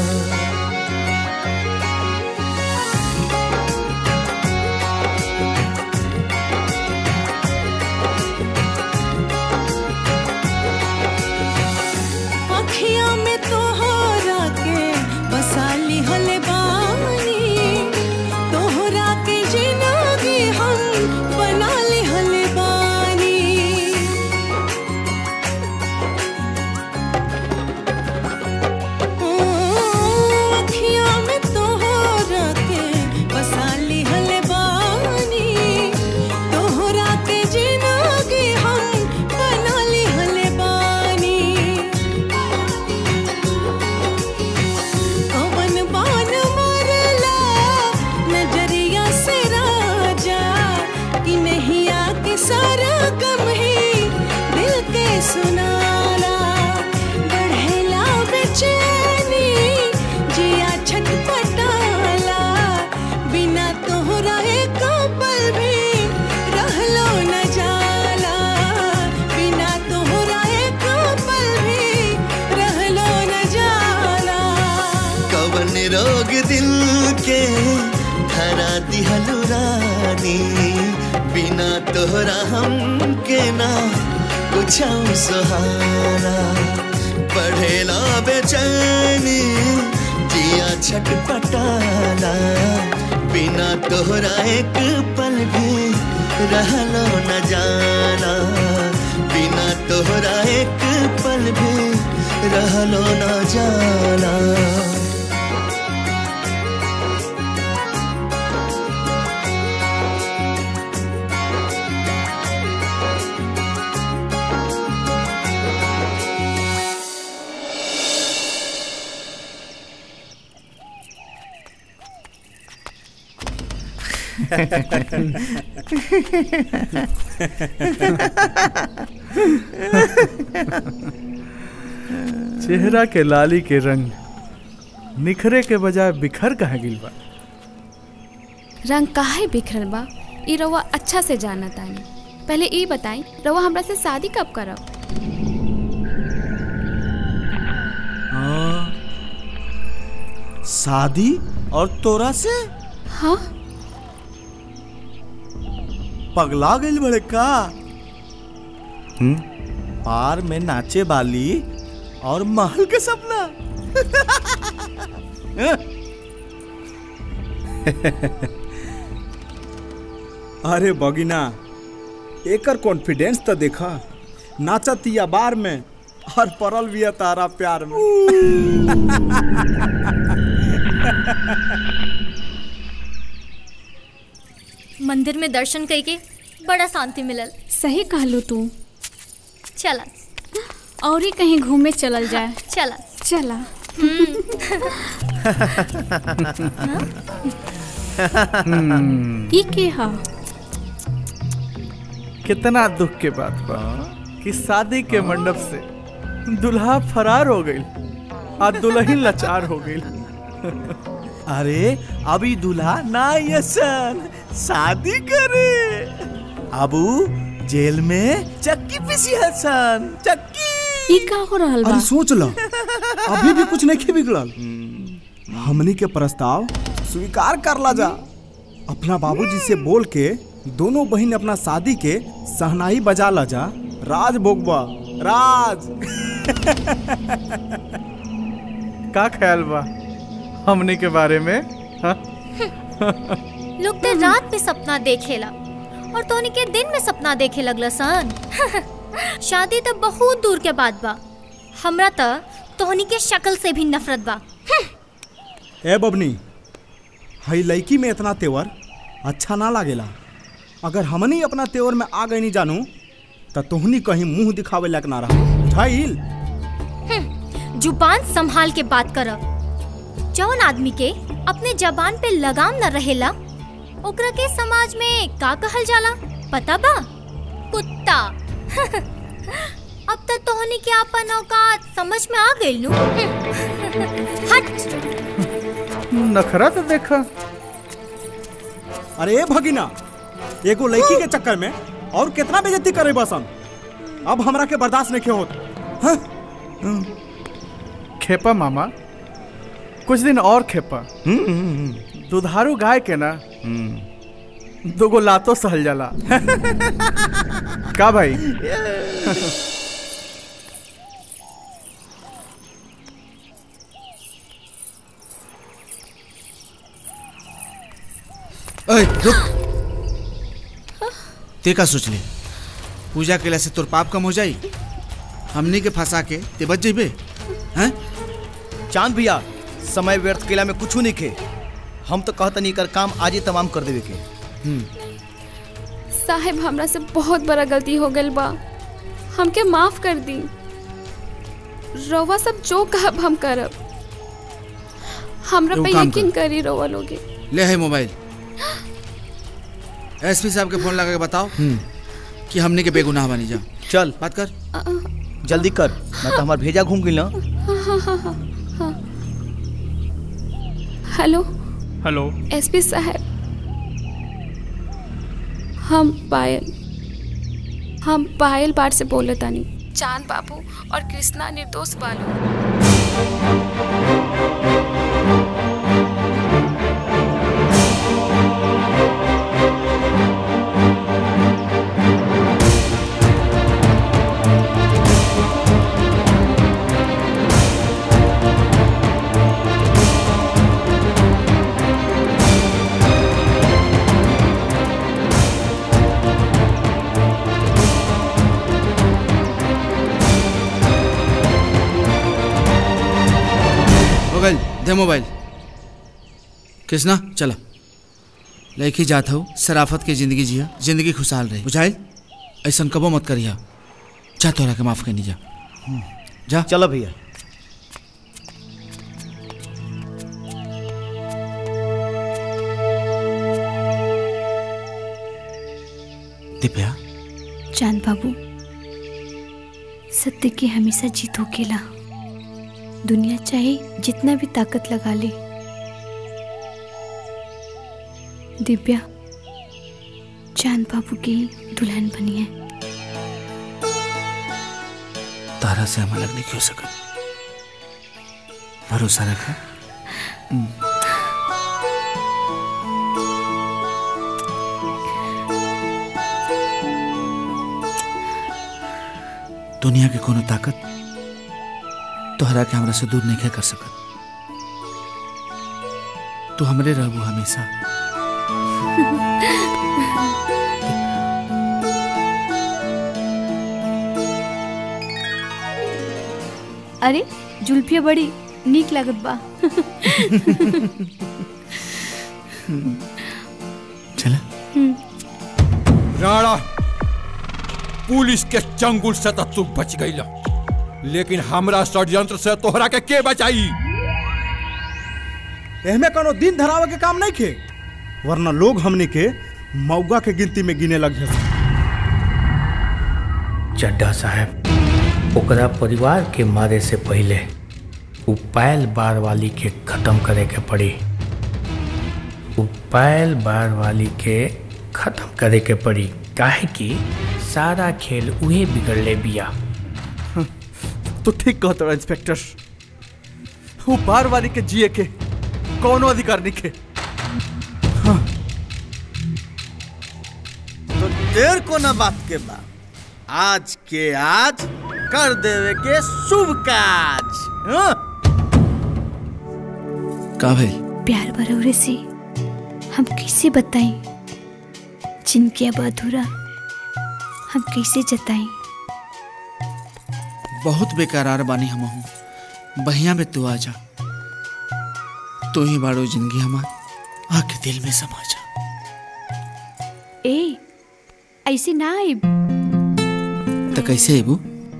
अखियाँ में तोहरा के बसा लिहल बानी तोहरा के जिंदगी हम बना लिहल बानी। अखियाँ में तोहरा के बसा लिहल बानी तोहरा के जिंदगी हम बना लिहल बानी। कवन बान मरला नजरिया से राजा कि नहीं आके सारा गम ही दिल के सुनाला। बढ़ेला बेचैनी जिया छटपटाला बिना तोहरा एक पल भी रहलो न जाला। बिना तोहरा एक पल भी रहलो न जाला। कवन रोग दिल के धरा दिहलु रानी बिना तोहरा हम के ना कुछ सहारा। बढ़ेला बेचैनी जिया छटपटाला बिना तोहरा एक पल भी रहलो न जाना। बिना तोहरा एक पल भी रहलो न जाना। चेहरा के लाली के रंग निखरे के बजाय बिखर कहाँ गिल बा। रंग काहे बिखरल बा ई रउआ अच्छा से जाना तानी। पहले ई बताई रउआ हमरा से शादी कब करब? हाँ, शादी और तोरा से? हाँ पगला गइल बड़े का? पार में नाचे वाली और महल के सपना। अरे बगिना एकर कॉन्फिडेंस तो देखा, नाचतिया बार में और परल भी है तारा प्यार में। मंदिर में दर्शन करके बड़ा शांति मिलल। सही कहलू तू। चला और ही कहीं घूमे चलल जाए। चला चला। ई के हा? कितना दुख के बात बा कि शादी के मंडप से दुल्हा फरार हो गई और दुल्हन लाचार हो गई। अरे अभी दूल्हा ना यसन शादी करे। अबू जेल में चक्की पिसी हसन चक्की। ई का हो रहल बा? अरे सोच लो अभी भी कुछ नहीं बिगड़ल। हमनी के प्रस्ताव स्वीकार कर ला जा। अपना बाबूजी से बोल के दोनों बहन अपना शादी के सहनाई बजा ला जा। राज भोगबा राज। का ख्याल बा हमने के बारे में? हा? लोग तो रात में सपना देखेला और तोनी के दिन में सपना देखे लगला सन। शादी तो बहुत दूर के बाद बा। हमरा तो तोहनी के शक्ल से भी नफरत बा। ए बबनी, हई लड़की में इतना तेवर अच्छा ना लागेला। अगर हमनी अपना तेवर में आ गए नहीं जानू तो तोहनी कहीं मुंह दिखावे लायक ना रहा। उठाइल जुबान संभाल के बात कर। जौन आदमी के अपने जबान पे लगाम न रहेला ओकरा के समाज में का कहल जाला पता बा? कुत्ता। अब तक तोहनी के अपन औकात समझ में आ गइल नु। हट। नखरा तो देखा। अरे भगिना, एगो लड़की के चक्कर में और कितना बेइज्जती करे बसन। अब हमरा के बर्दाश्त नहीं होत। हाँ? खेपा मामा, कुछ दिन और खेपा। दुधारू गाय के ना दोगो लातो सहल जाला। का भाई? ओए रुक। ते का सोच ले पूजा केला से तोर पाप कम हो जाई? हमनी के फंसा के ते बच जेबे हैं? चांद भैया, समय व्यर्थ केला में कुछ नहीं खे। हम तो कहता नहीं कर काम आज ही तमाम कर देवे के। साहेब हमरा से बहुत बड़ा गलती हो गई बा, हमके माफ कर दी। रवा सब जो कहब हम करब। हमरा पे यकीन करी रवा लोगे। ले है मोबाइल। एसपी साहब के फोन लगा के बताओ कि हमने के बेगुनाह बनी। जा चल बात कर, जल्दी कर, मैं तो हमार भेजा घूम गई ना। हाँ हाँ हाँ हाँ। हेलो हेलो एसपी साहब, हम पायल हम पायल बाट से बोले तानी। चांद बाबू और कृष्णा निर्दोष बालू। दे मोबाइल। कृष्णा चला, लड़की जात हो शराफत के जिंदगी जिया, जिंदगी खुशहाल रहे। बुझाइल? ऐसा कबो मत करिया। जा तोरा के माफ करनी। जा जा चलो भैया। दिव्या, चांद बाबू, सत्य की हमेशा जीत होकेला। दुनिया चाहे जितना भी ताकत लगा ले, दिव्या चांद बाबू की दुल्हन बनी है। तारा से हम अलग नहीं हो सका। भरोसा रखा। दुनिया के कोनो ताकत तोहरा के हमरा से दूर नहीं कर सकत। तू हमरे रहबू हमेशा। अरे जुल्फिया बड़ी नीक लागत बा। चला। राणा, पुलिस के चंगुल से तो तू बच गई, लेकिन हमरा षड्यंत्र से तोहरा के के बचाई? एहमे कोनो दिन धरावे के काम नहीं खे, वरना लोग हमने के मौगा के गिनती में गिने लग जाए। चड्ढा साहब, ओकरा परिवार के मारे से पहले उ पायल बार वाली के खत्म करे के पड़ी। उ पायल बार वाली के खत्म करे के पड़ी, काहे कि सारा खेल उहे बिगड़ले बिया। तो ठीक कहता है इंस्पेक्टर, वो बार वाली के जिए के कौनो अधिकार नहीं के। हाँ। तो देर को ना बात के बा, आज के आज कर देवे के शुभ काज। हाँ? का भाई? प्यार बरौरे से हम कैसे बताएं, जिनके अब अधूरा हम कैसे जताएं। बहुत बेकरार बानी हम हूँ, बहिया में तू आ जा। तू ही बाड़ो जिंदगी हमार, आके दिल में समा जा। ए ऐसे ना आइब। तो कैसे आइबू?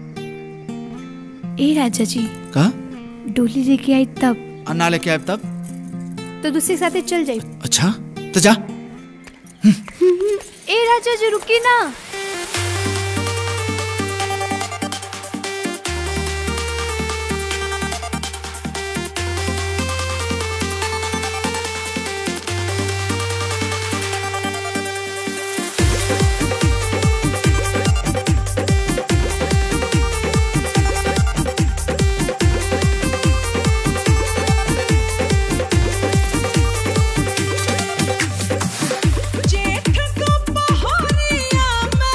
ए राजा जी का डोली लेके आई तब। और ना लेके आए तब? तो दूसरे के साथ चल जाए। अच्छा तो जा। ए राजा जी रुकी ना। जेठ को पहाड़िया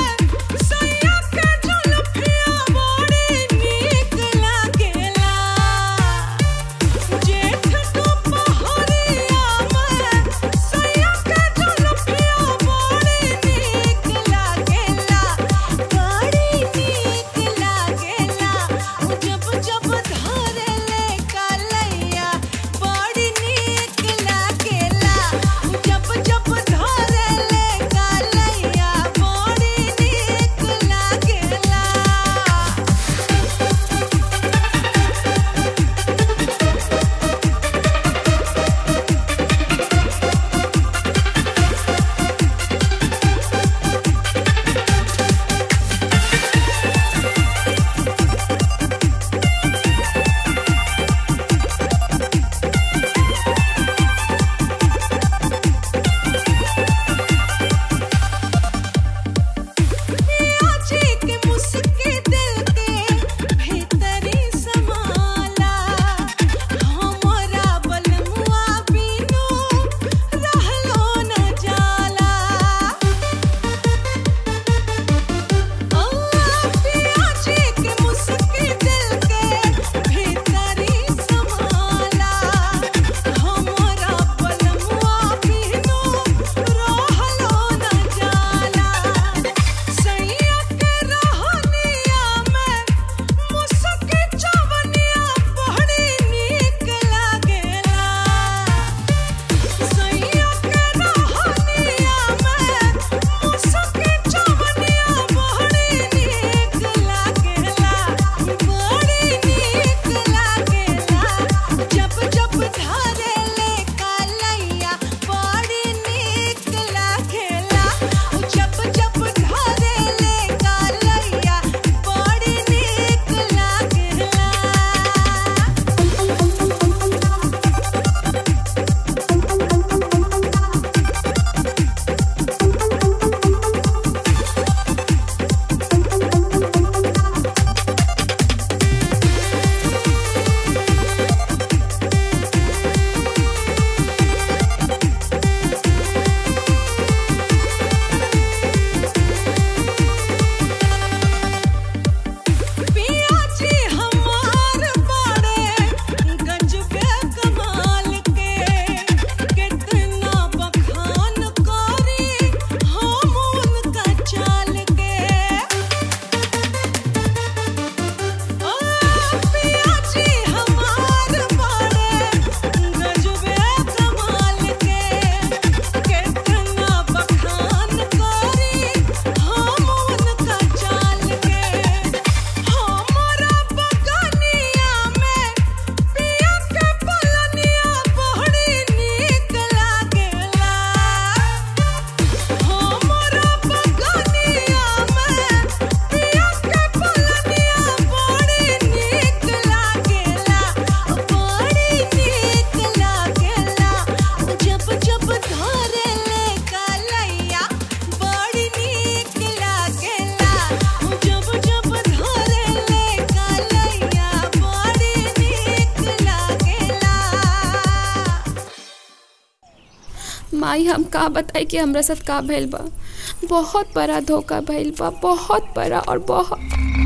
माई हम का बताई कि हमरा साथ का भइल बा। बहुत बड़ा धोखा भइल बा, बहुत बड़ा और बहुत।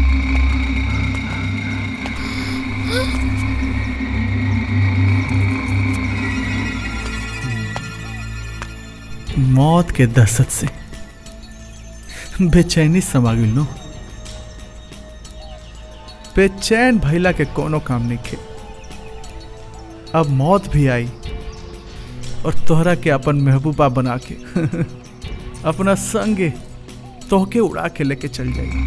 मौत के दहशत से बेचैनी समा गई नो। बेचैन भैला के कोनो काम नहीं खे। अब मौत भी आई और तोहरा के अपन महबूबा बना के अपना संगे तोहके उड़ा के लेके चल जाई।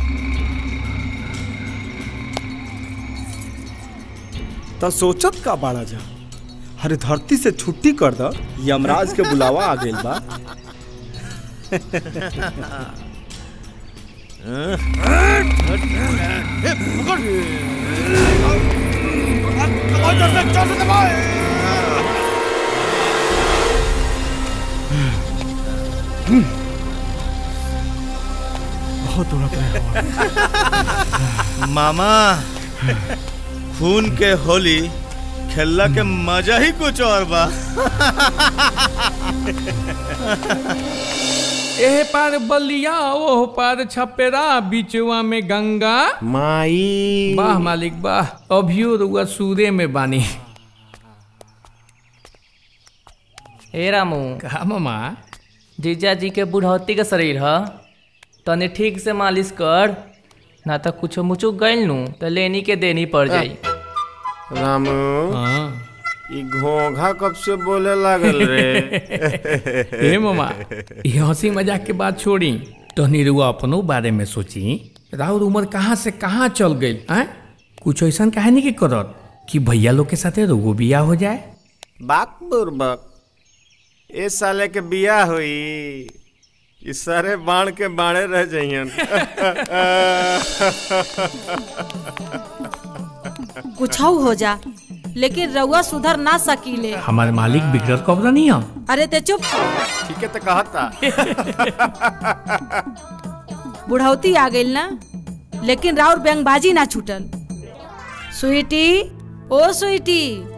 तो सोचत का बाड़ा जा, हरे धरती से छुट्टी कर द, यमराज के बुलावा आ गइल बा। बहुत उड़प रहे मामा, खून के होली खेलला के मजा ही कुछ और बा। एह पार बलिया ओह पार छपेरा बीचवा में गंगा माई। वाह मालिक वाह, अभियो रुआ सूर्य में बानी। ए रामू का मामा? जीजा जी के बुढ़ौती के शरीर ह, तने ठीक से मालिश कर, ना तो कुछ मुचुक गइल नु तो लेनी के देनी पड़ जाई। रामू, ई घोंघा कब से बोले लागल रे? हे मामा, ये हंसी मजाक के बात छोड़ी, तनी रुआ अपनो बारे में सोची। राउर उम्र कहाँ से कहाँ चल गई हैं? कुछ ऐसा कहानी के करत कि भैया लोग के साथे रुगो बिया हो जाए। बात बुर्बक, ए साले के बिया हुई, इस सारे बाण के बाणे रह जाइयन। कुछ हो जा, लेकिन रउआ सुधर ना सकीले। हमारे मालिक बिगड़त कब नहीं है। अरे ते चुप। ठीक है तो कहता। बुढ़ौती आ गई ना, लेकिन राउर व्यंगबाजी ना छूटल। स्वीटी, ओ स्वीटी,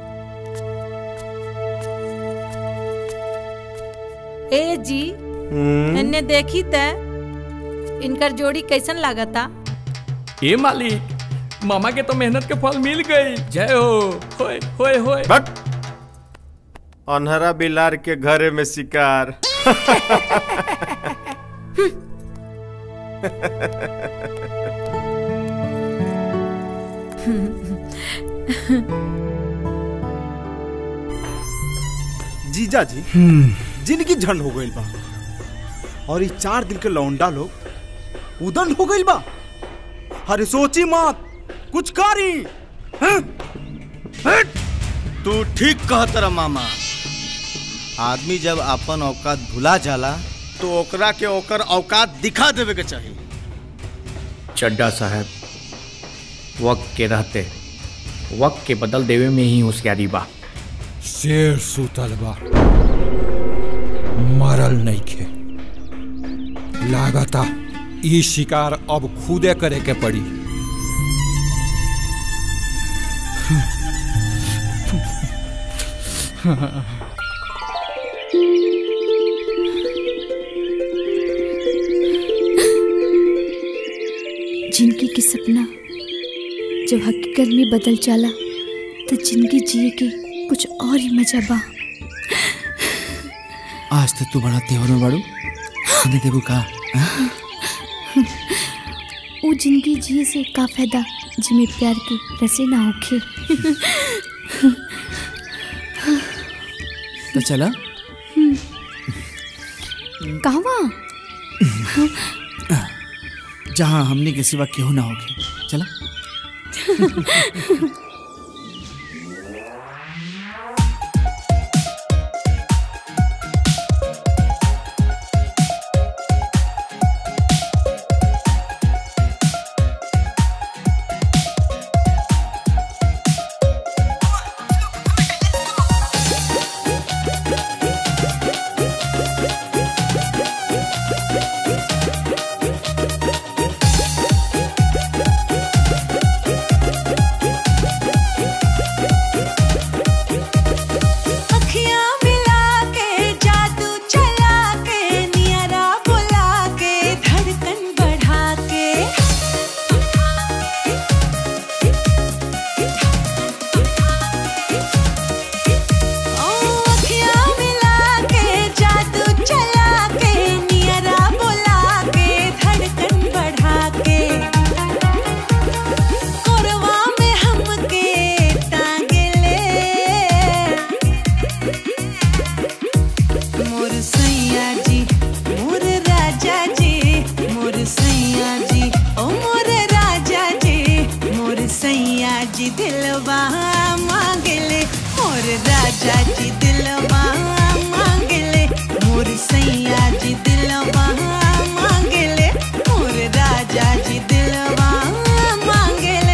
ए जी इन्ने देखी ते इनकर जोड़ी कैसन लागता? ए मालिक, मामा के तो मेहनत के फल मिल गई। जय हो। होए होए होए। बट अनहरा बिलार के घरे में शिकार। जीजा जी, जिंदगी झंड हो गई बा और ये चार दिन के लौंडा लोग उदंड हो गई बा। अरे सोची मत, कुछ करी। तू ठीक कहत मामा। आदमी जब अपन औकात भुला जाला तो ओकरा के ओकर औकात दिखा देवे के चाहिए। चड्डा साहब, वक्त के रहते वक्त के बदल देवे में ही होशियारी बा। शेर सुतल बा, मरल नहीं खे। लागता ई शिकार अब खुदे करे के पड़ी। जिंदगी के सपना जब हकीकत में बदल जाला तो जिंदगी जिए के कुछ और ही मजा बा। आज तो तू बड़ा तेवर में बड़ू, हमें देबू का? वो जिंदगी जिए से का फायदा जिमे प्यार के रसे ना होखे। तो चला कहवा? जहाँ हमने के सिवा केहू ना होके। चला। दिलवा मांगले मोर राजा जी दिलवा मांगले मोर सैया जी दिलवा मांगले मोर राजा जी दिलवा मांगले।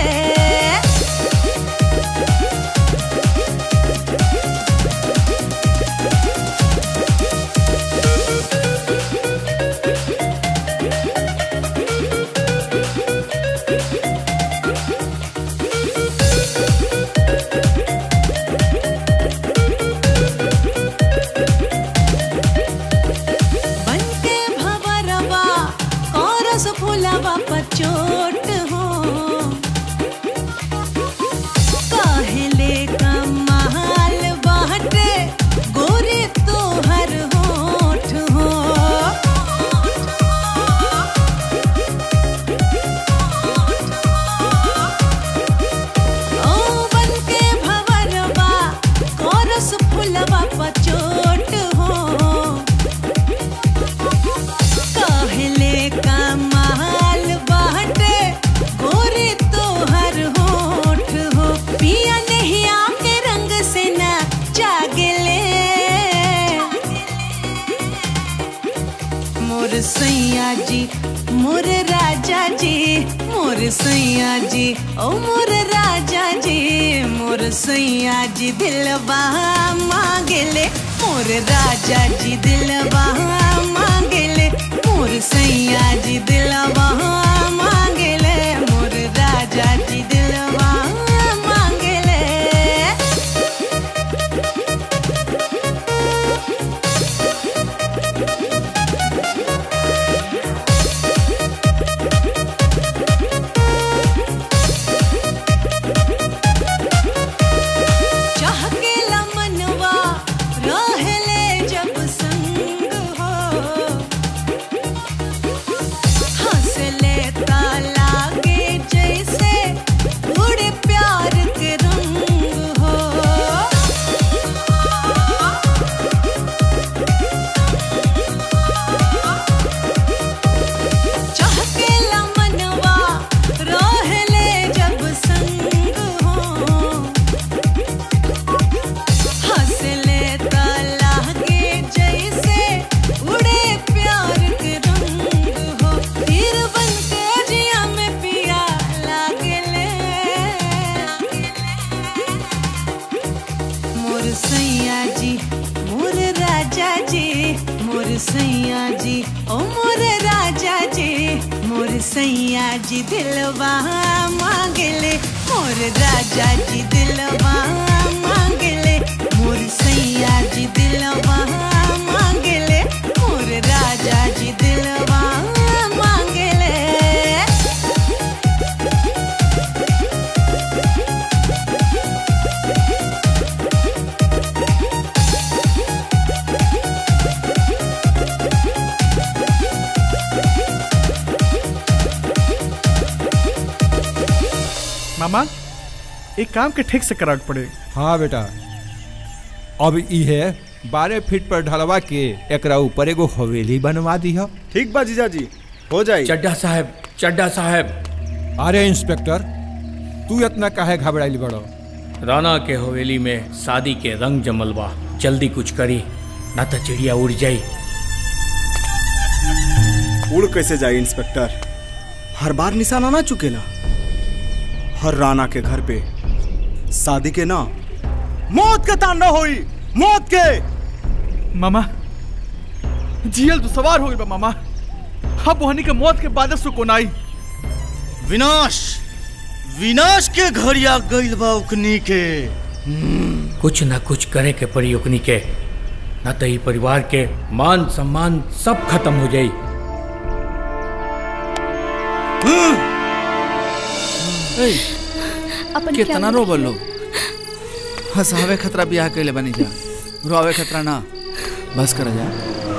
बनके भंवरवा कोरस फूलवा पचोट हो कहले कमाल बाटे गोरे तोहर होठ हो। ओ बनके भंवरवा कोरस फूलवा पचोट हो कहले कमाल बाटे गोरे तोहर होठ हो। पिया नहीं आके रंग से न जागले मोर सैया जी मोर राजा जी मोर सैया जी ओ मोर राजा जी मोर सैया जी दिलवा मांगले मोर राजा जी दिलवा मांगले मोर सैया जी दिलवा मांगले मोर राजा जी दिलवा मांगले। चहकेला मनवा रहले जब संग हो हंसले ता लागे जैसे उड़े प्यार के रंग हो। चहकेला मनवा रहले जब संग हो हंसले ता लागे जैसे उड़े प्यार के रंग हो। तीर बन के जिया में पिया लागले मोर सैया जी मोर राजा जी मोर सैया जी ओ मोर राजा जी मोर सैया जी दिलवा मांगले मोर राजा जी दिलवा मांगले मोर सैया जी दिलवा मांगले मोर राजा जी दिलवा मांगले। मामा एक काम के ठीक से कराट पड़े। हाँ बेटा अब इहे बारह फीट पर ढलवा के एकरा ऊपर एगो हवेली बनवा दी है। ठीक बा जीजाजी हो जाई। चड्डा साहब चड्डा साहब अरे इंस्पेक्टर तू इतना काहे घबराइल बड़ो? राणा के हवेली में शादी के रंग जमल बा जल्दी कुछ करी ना तो चिड़िया उड़ जाई। उड़ कैसे जाए इंस्पेक्टर? हर बार निशाना ना चुकेला। हर राणा के घर पे शादी के ना मौत का तांडव होई मौत के। मामा जियल तो सवार हो गई बा मामा। अब वहनी के मौत के बाद सुकोनाई विनाश विनाश के घर आ गइल बा उकनी के। कुछ ना कुछ करे के पड़ी उकनी के ना तो ही परिवार के मान सम्मान सब खत्म हो जाई। अपन कितना रो बोलो हंसावे खतरा ब्याह कैले बनी जा रोवे खतरा ना बस कर जा।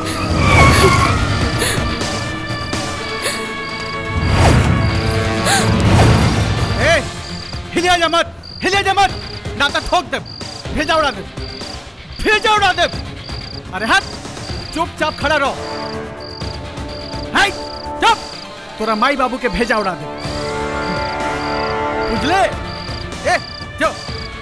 ए हिलिया जा मत हिलिया जा मत ना तो ठोक दे भेजा उड़ा दे भेजा उड़ा दे। अरे हट चुपचाप खड़ा रहो। हाय चुप तोरा माई बाबू के भेजा उड़ा दे बुझले। ए क्यों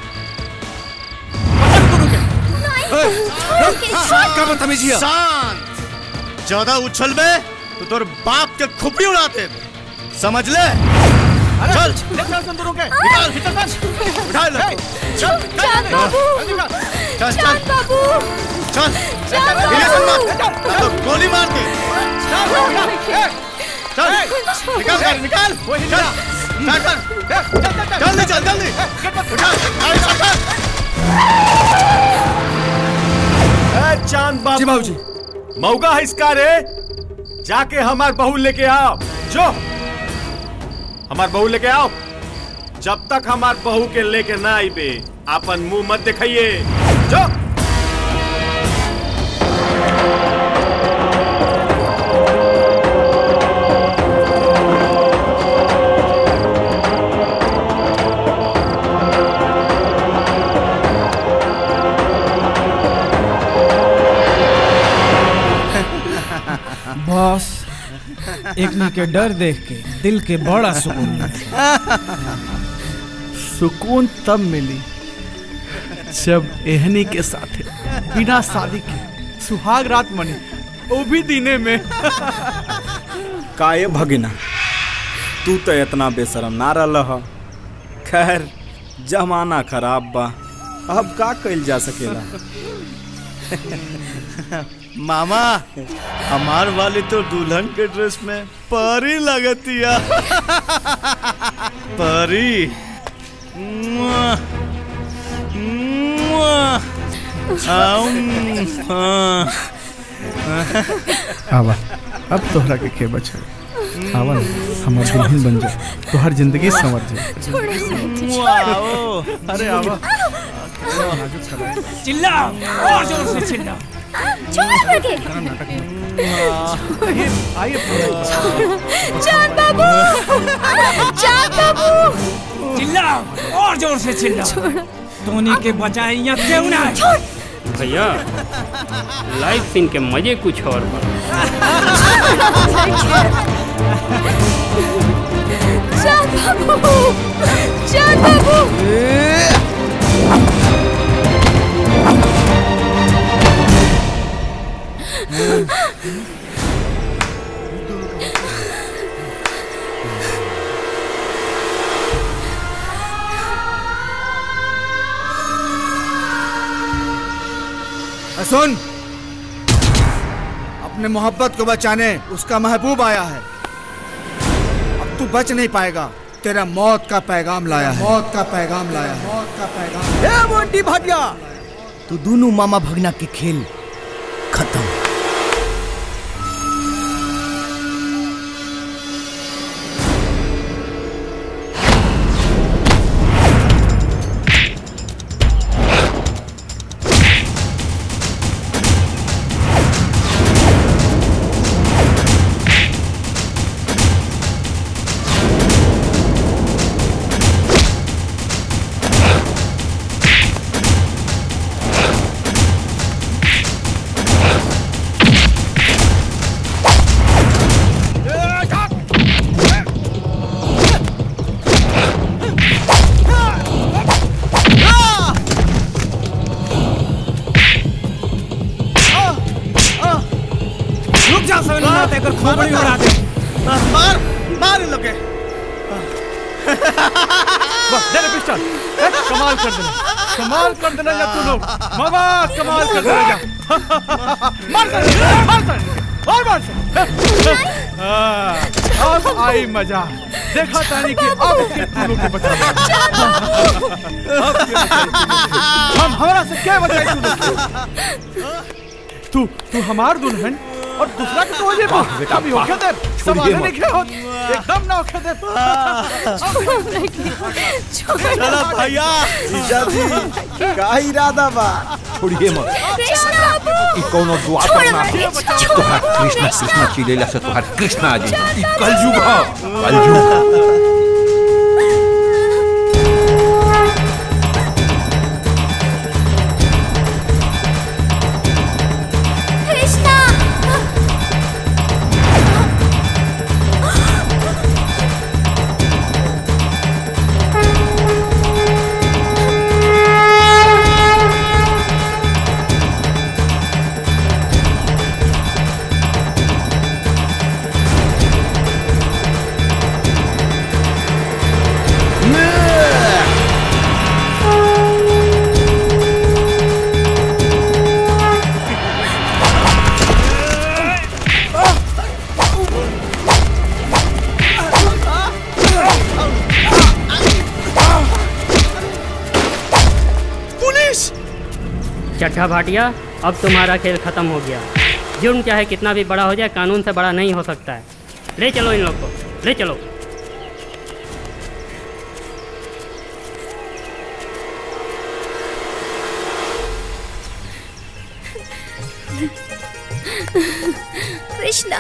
का बदतमीजी है? शांत। ज्यादा उछल में तो तोर बाप के खुपड़ी उड़ाते, समझ ले। चल ले चल संतूरों के निकाल भीतर चल उठा ले चल चांद बाबू चल चल बाबू चल चांद रिलेशन मत तो गोली मार के चल निकाल कर निकाल चल जल्दी चल जल्दी उठा गाड़ी स्टार्ट कर। चांद बाबू बाबूजी मौका है इसका रे, जाके हमार बहू लेके आओ। जो हमार बहू लेके आओ। जब तक हमार बहू के लेके ना आईबे अपन मुंह मत दिखाइए। जो बॉस एकनी के डर देख के दिल के बड़ा सुकून मिला। सुकून तब मिली जब एहनी के साथ बिना शादी के सुहाग रात मनी, वो भी दिने में। काये भगिना तू तो इतना बेशरम ना रह। खैर जमाना खराब बा, अब का कइल जा सकेला। मामा हमार वाली तो दुल्हन के ड्रेस में परी लगतिया। परी मुआ, मुआ, आउं, हाँ। आवा अब तोहरा के के बचे। आवा हमार दुल्हन बन जा, तोहर जिंदगी संवर जाए। अरे आवा चिल्ला और जोर से चिल्ला। छोड़ लगे आइए चांद बाबू चांद बाबू चिल्ला और जोर से चिल्ला। तोनी के बजाय यहाँ क्यों ना आए? भैया लाइव सीन के मजे कुछ और बा। चांद बाबू चांद बाबू सुन, अपने मोहब्बत को बचाने उसका महबूब आया है। अब तू बच नहीं पाएगा, तेरा मौत का पैगाम लाया है। मौत का पैगाम लाया है। मौत का पैगाम। ए मोंटी भाटिया, तू दोनों मामा भगना के खेल खत्म। खोपड़ी उड़ा दे। मार मार इन लोग के। दे पिस्टल। कमाल कर देना, कमाल कर देना या तू लोग। मामा कमाल कर देना। मार सर, मार सर, और मार सर। अब आई मजा। देखा तानी कि अब के तू लोग के बचा। हम हमारा से क्या बचाई तू लोग? तू तू हमार दुल्हन और दूसरा के तो हो जाए। कभी ओखे दे, सवाल नहीं क्या हो, एकदम ना ओखे दे। चला भैया, जीजा जी का इरादा बा? छोड़िए मत, ई कोनो दुआ करना है। तोहार कृष्णा कृष्णा चिल्लेला से तोहार कृष्णा आ जाई। ई कलयुग है, कलयुग। चड्ढा भाटिया, अब तुम्हारा खेल खत्म हो गया। जुर्म चाहे कितना भी बड़ा हो जाए, कानून से बड़ा नहीं हो सकता है। ले चलो इन लोग को, ले चलो। कृष्णा।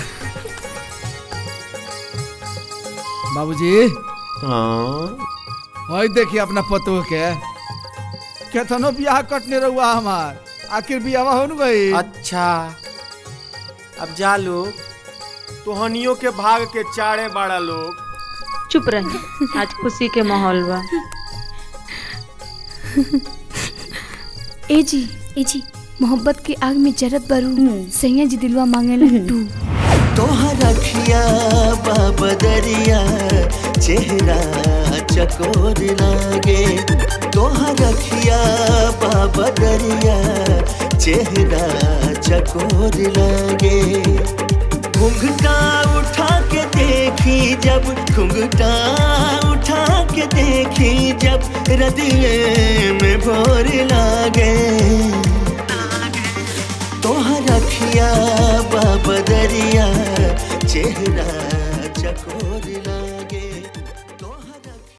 बाबूजी। हाँ। वही देखिए अपना पतोह के केतनो बियाह कटने रहुआ हमार, आखिर बियाह हो न गई। अच्छा अब जा लोग, तोहनियों के भाग के चाड़े बाड़ा लोग। चुप रहे, आज खुशी के माहौल बा। ए जी ए जी मोहब्बत की आग में जरत बरू, सैया जी दिलवा मांगे लड्डू। तोहरा रखिया बाबदरिया चेहरा चकोर लागे, तोहरा रखिया बाबदरिया चेहरा चकोर लागे। घुंघटा उठा के देखी जब, घुंघटा उठा के देखी जब, हृदय में भोर लागे। तोहरा रखिया बाबदरिया चेहरा चकोर लागे।